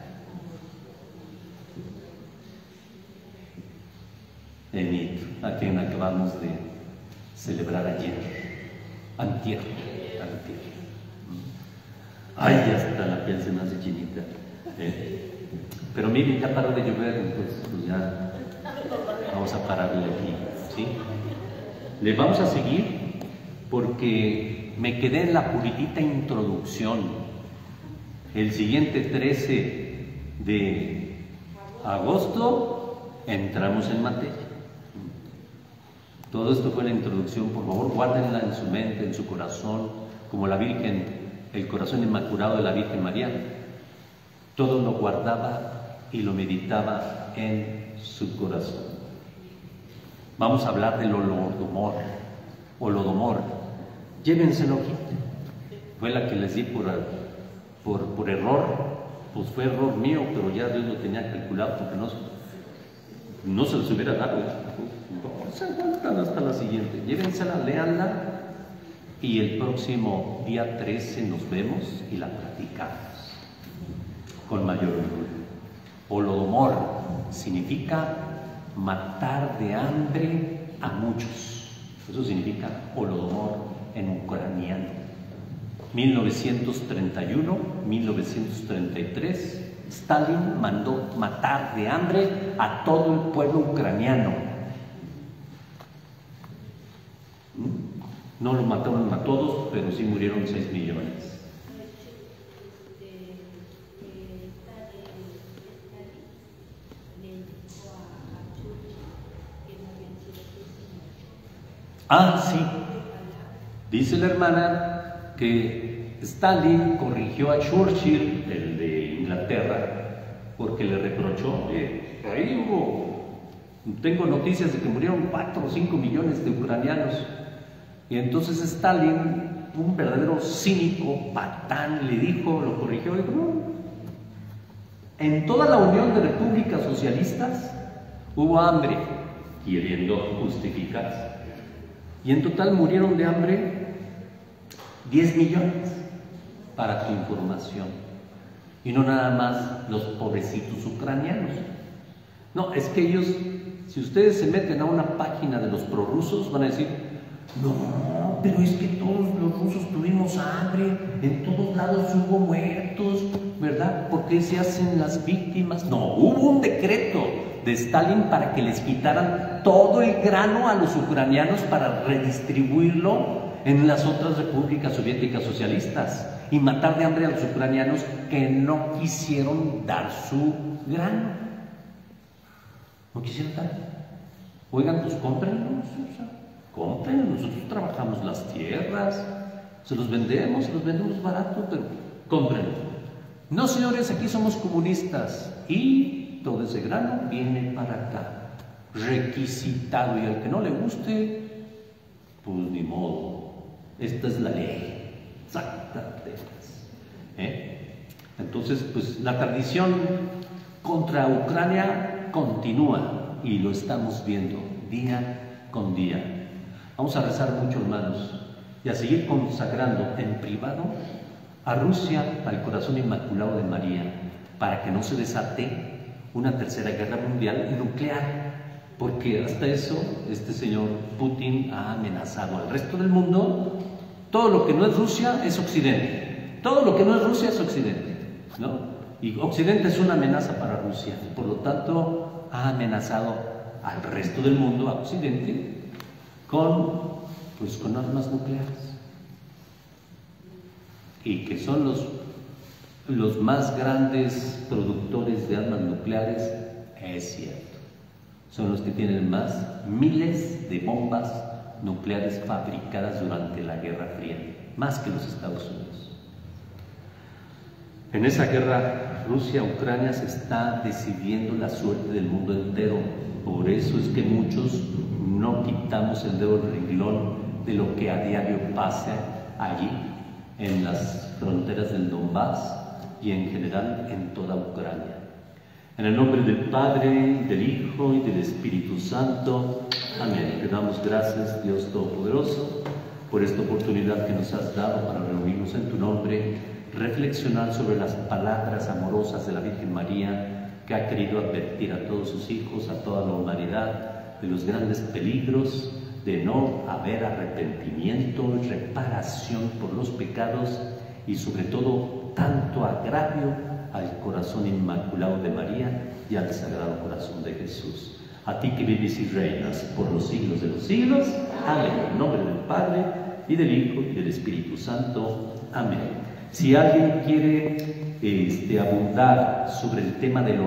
Speaker 1: Benito, a quien acabamos de celebrar antier. Ay, ya está, la piel se me hace chinita. Pero miren, ya paró de llover, entonces pues ya vamos a pararle aquí, ¿sí? Le vamos a seguir porque me quedé en la puritita introducción. El siguiente 13 de agosto entramos en materia. Todo esto fue la introducción, por favor, guárdenla en su mente, en su corazón, como la Virgen, el corazón inmaculado de la Virgen María. Todo lo guardaba y lo meditaba en su corazón. Vamos a hablar del holodomor. Llévenselo, gente. Fue la que les di por error, pues fue error mío, pero ya Dios lo tenía calculado porque no se los hubiera dado. No se aguantan hasta la siguiente. Llévensela, léanla y el próximo día 13 nos vemos y la platicamos con mayor orgullo. Holodomor significa matar de hambre a muchos. Eso significa holodomor en ucraniano. 1931-1933, Stalin mandó matar de hambre a todo el pueblo ucraniano. No lo mataron a todos, pero sí murieron 6 millones. Ah, sí. Dice la hermana que Stalin corrigió a Churchill, el de Inglaterra, porque le reprochó que ahí tengo noticias de que murieron 4 o 5 millones de ucranianos. Y entonces Stalin, un verdadero cínico, patán, le dijo, lo corrigió, dijo, no. En toda la Unión de Repúblicas Socialistas hubo hambre, queriendo justificarse. Y en total murieron de hambre 10 millones, para tu información. Y no nada más los pobrecitos ucranianos. No, es que ellos, si ustedes se meten a una página de los prorrusos, van a decir, no, pero es que todos los rusos tuvimos hambre, en todos lados hubo muertos, ¿verdad? ¿Por qué se hacen las víctimas? No, hubo un decreto de Stalin para que les quitaran todo el grano a los ucranianos para redistribuirlo en las otras repúblicas soviéticas socialistas y matar de hambre a los ucranianos que no quisieron dar su grano. No quisieron dar. Oigan, pues cómprenlos, compren, nosotros trabajamos las tierras, se los vendemos barato, pero cómprenlo. No, señores, aquí somos comunistas y todo ese grano viene para acá, requisitado, y al que no le guste, pues ni modo, esta es la ley, exactamente. Entonces, pues la tradición contra Ucrania continúa y lo estamos viendo día con día. Vamos a rezar mucho, hermanos, y a seguir consagrando en privado a Rusia al corazón inmaculado de María, para que no se desate una tercera guerra mundial nuclear, porque hasta eso este señor Putin ha amenazado al resto del mundo. Todo lo que no es Rusia es Occidente, todo lo que no es Rusia es Occidente, ¿no? Y Occidente es una amenaza para Rusia, por lo tanto ha amenazado al resto del mundo, a Occidente, con armas nucleares. Y que son los más grandes productores de armas nucleares, es cierto. Son los que tienen más miles de bombas nucleares fabricadas durante la Guerra Fría, más que los Estados Unidos. En esa guerra Rusia-Ucrania se está decidiendo la suerte del mundo entero. Por eso es que muchos no quitamos el dedo del renglón de lo que a diario pasa allí, en las fronteras del Donbass y en general en toda Ucrania. En el nombre del Padre, del Hijo y del Espíritu Santo. Amén. Te damos gracias, Dios Todopoderoso, por esta oportunidad que nos has dado para reunirnos en tu nombre, reflexionar sobre las palabras amorosas de la Virgen María, que ha querido advertir a todos sus hijos, a toda la humanidad, de los grandes peligros de no haber arrepentimiento, reparación por los pecados y sobre todo tanto agravio al corazón inmaculado de María y al Sagrado Corazón de Jesús. A ti que vives y reinas por los siglos de los siglos. Amén. En nombre del Padre y del Hijo y del Espíritu Santo. Amén. Si alguien quiere abundar sobre el tema del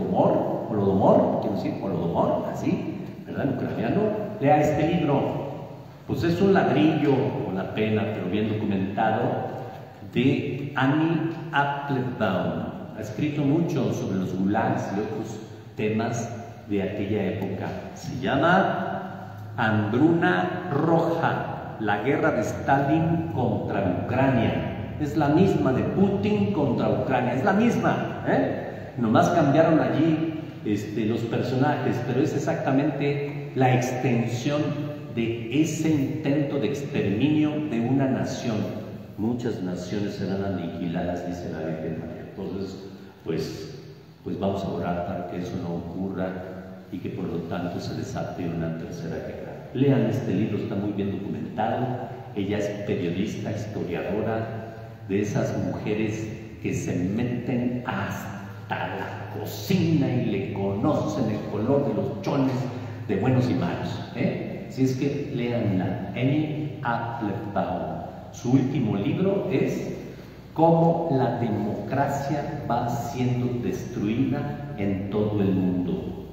Speaker 1: holodomor, así, ¿verdad? En ucraniano, lea este libro. Pues es un ladrillo, una pena, pero bien documentado, de Annie Applebaum. Ha escrito mucho sobre los gulags y otros temas de aquella época. Se llama Hambruna Roja, la guerra de Stalin contra Ucrania. Es la misma de Putin contra Ucrania, es la misma, nomás cambiaron allí los personajes, pero es exactamente la extensión de ese intento de exterminio de una nación. Muchas naciones serán aniquiladas, dice la Virgen María. Entonces, pues vamos a orar para que eso no ocurra y que por lo tanto se desate una tercera guerra. Lean este libro, está muy bien documentado. Ella es periodista, historiadora, de esas mujeres que se meten hasta la cocina y le conocen el color de los chones de buenos y malos. Si es que leanla, Annie Applebaum. Su último libro es Cómo la democracia va siendo destruida en todo el mundo.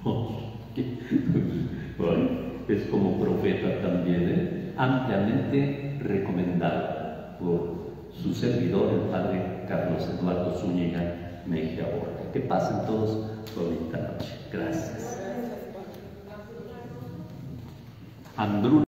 Speaker 1: Bueno, es como profeta también, ampliamente recomendado por su servidor, el padre Carlos Eduardo Zúñiga Mejía Borja. Que pasen todos bonita noche. Gracias. Hambruna.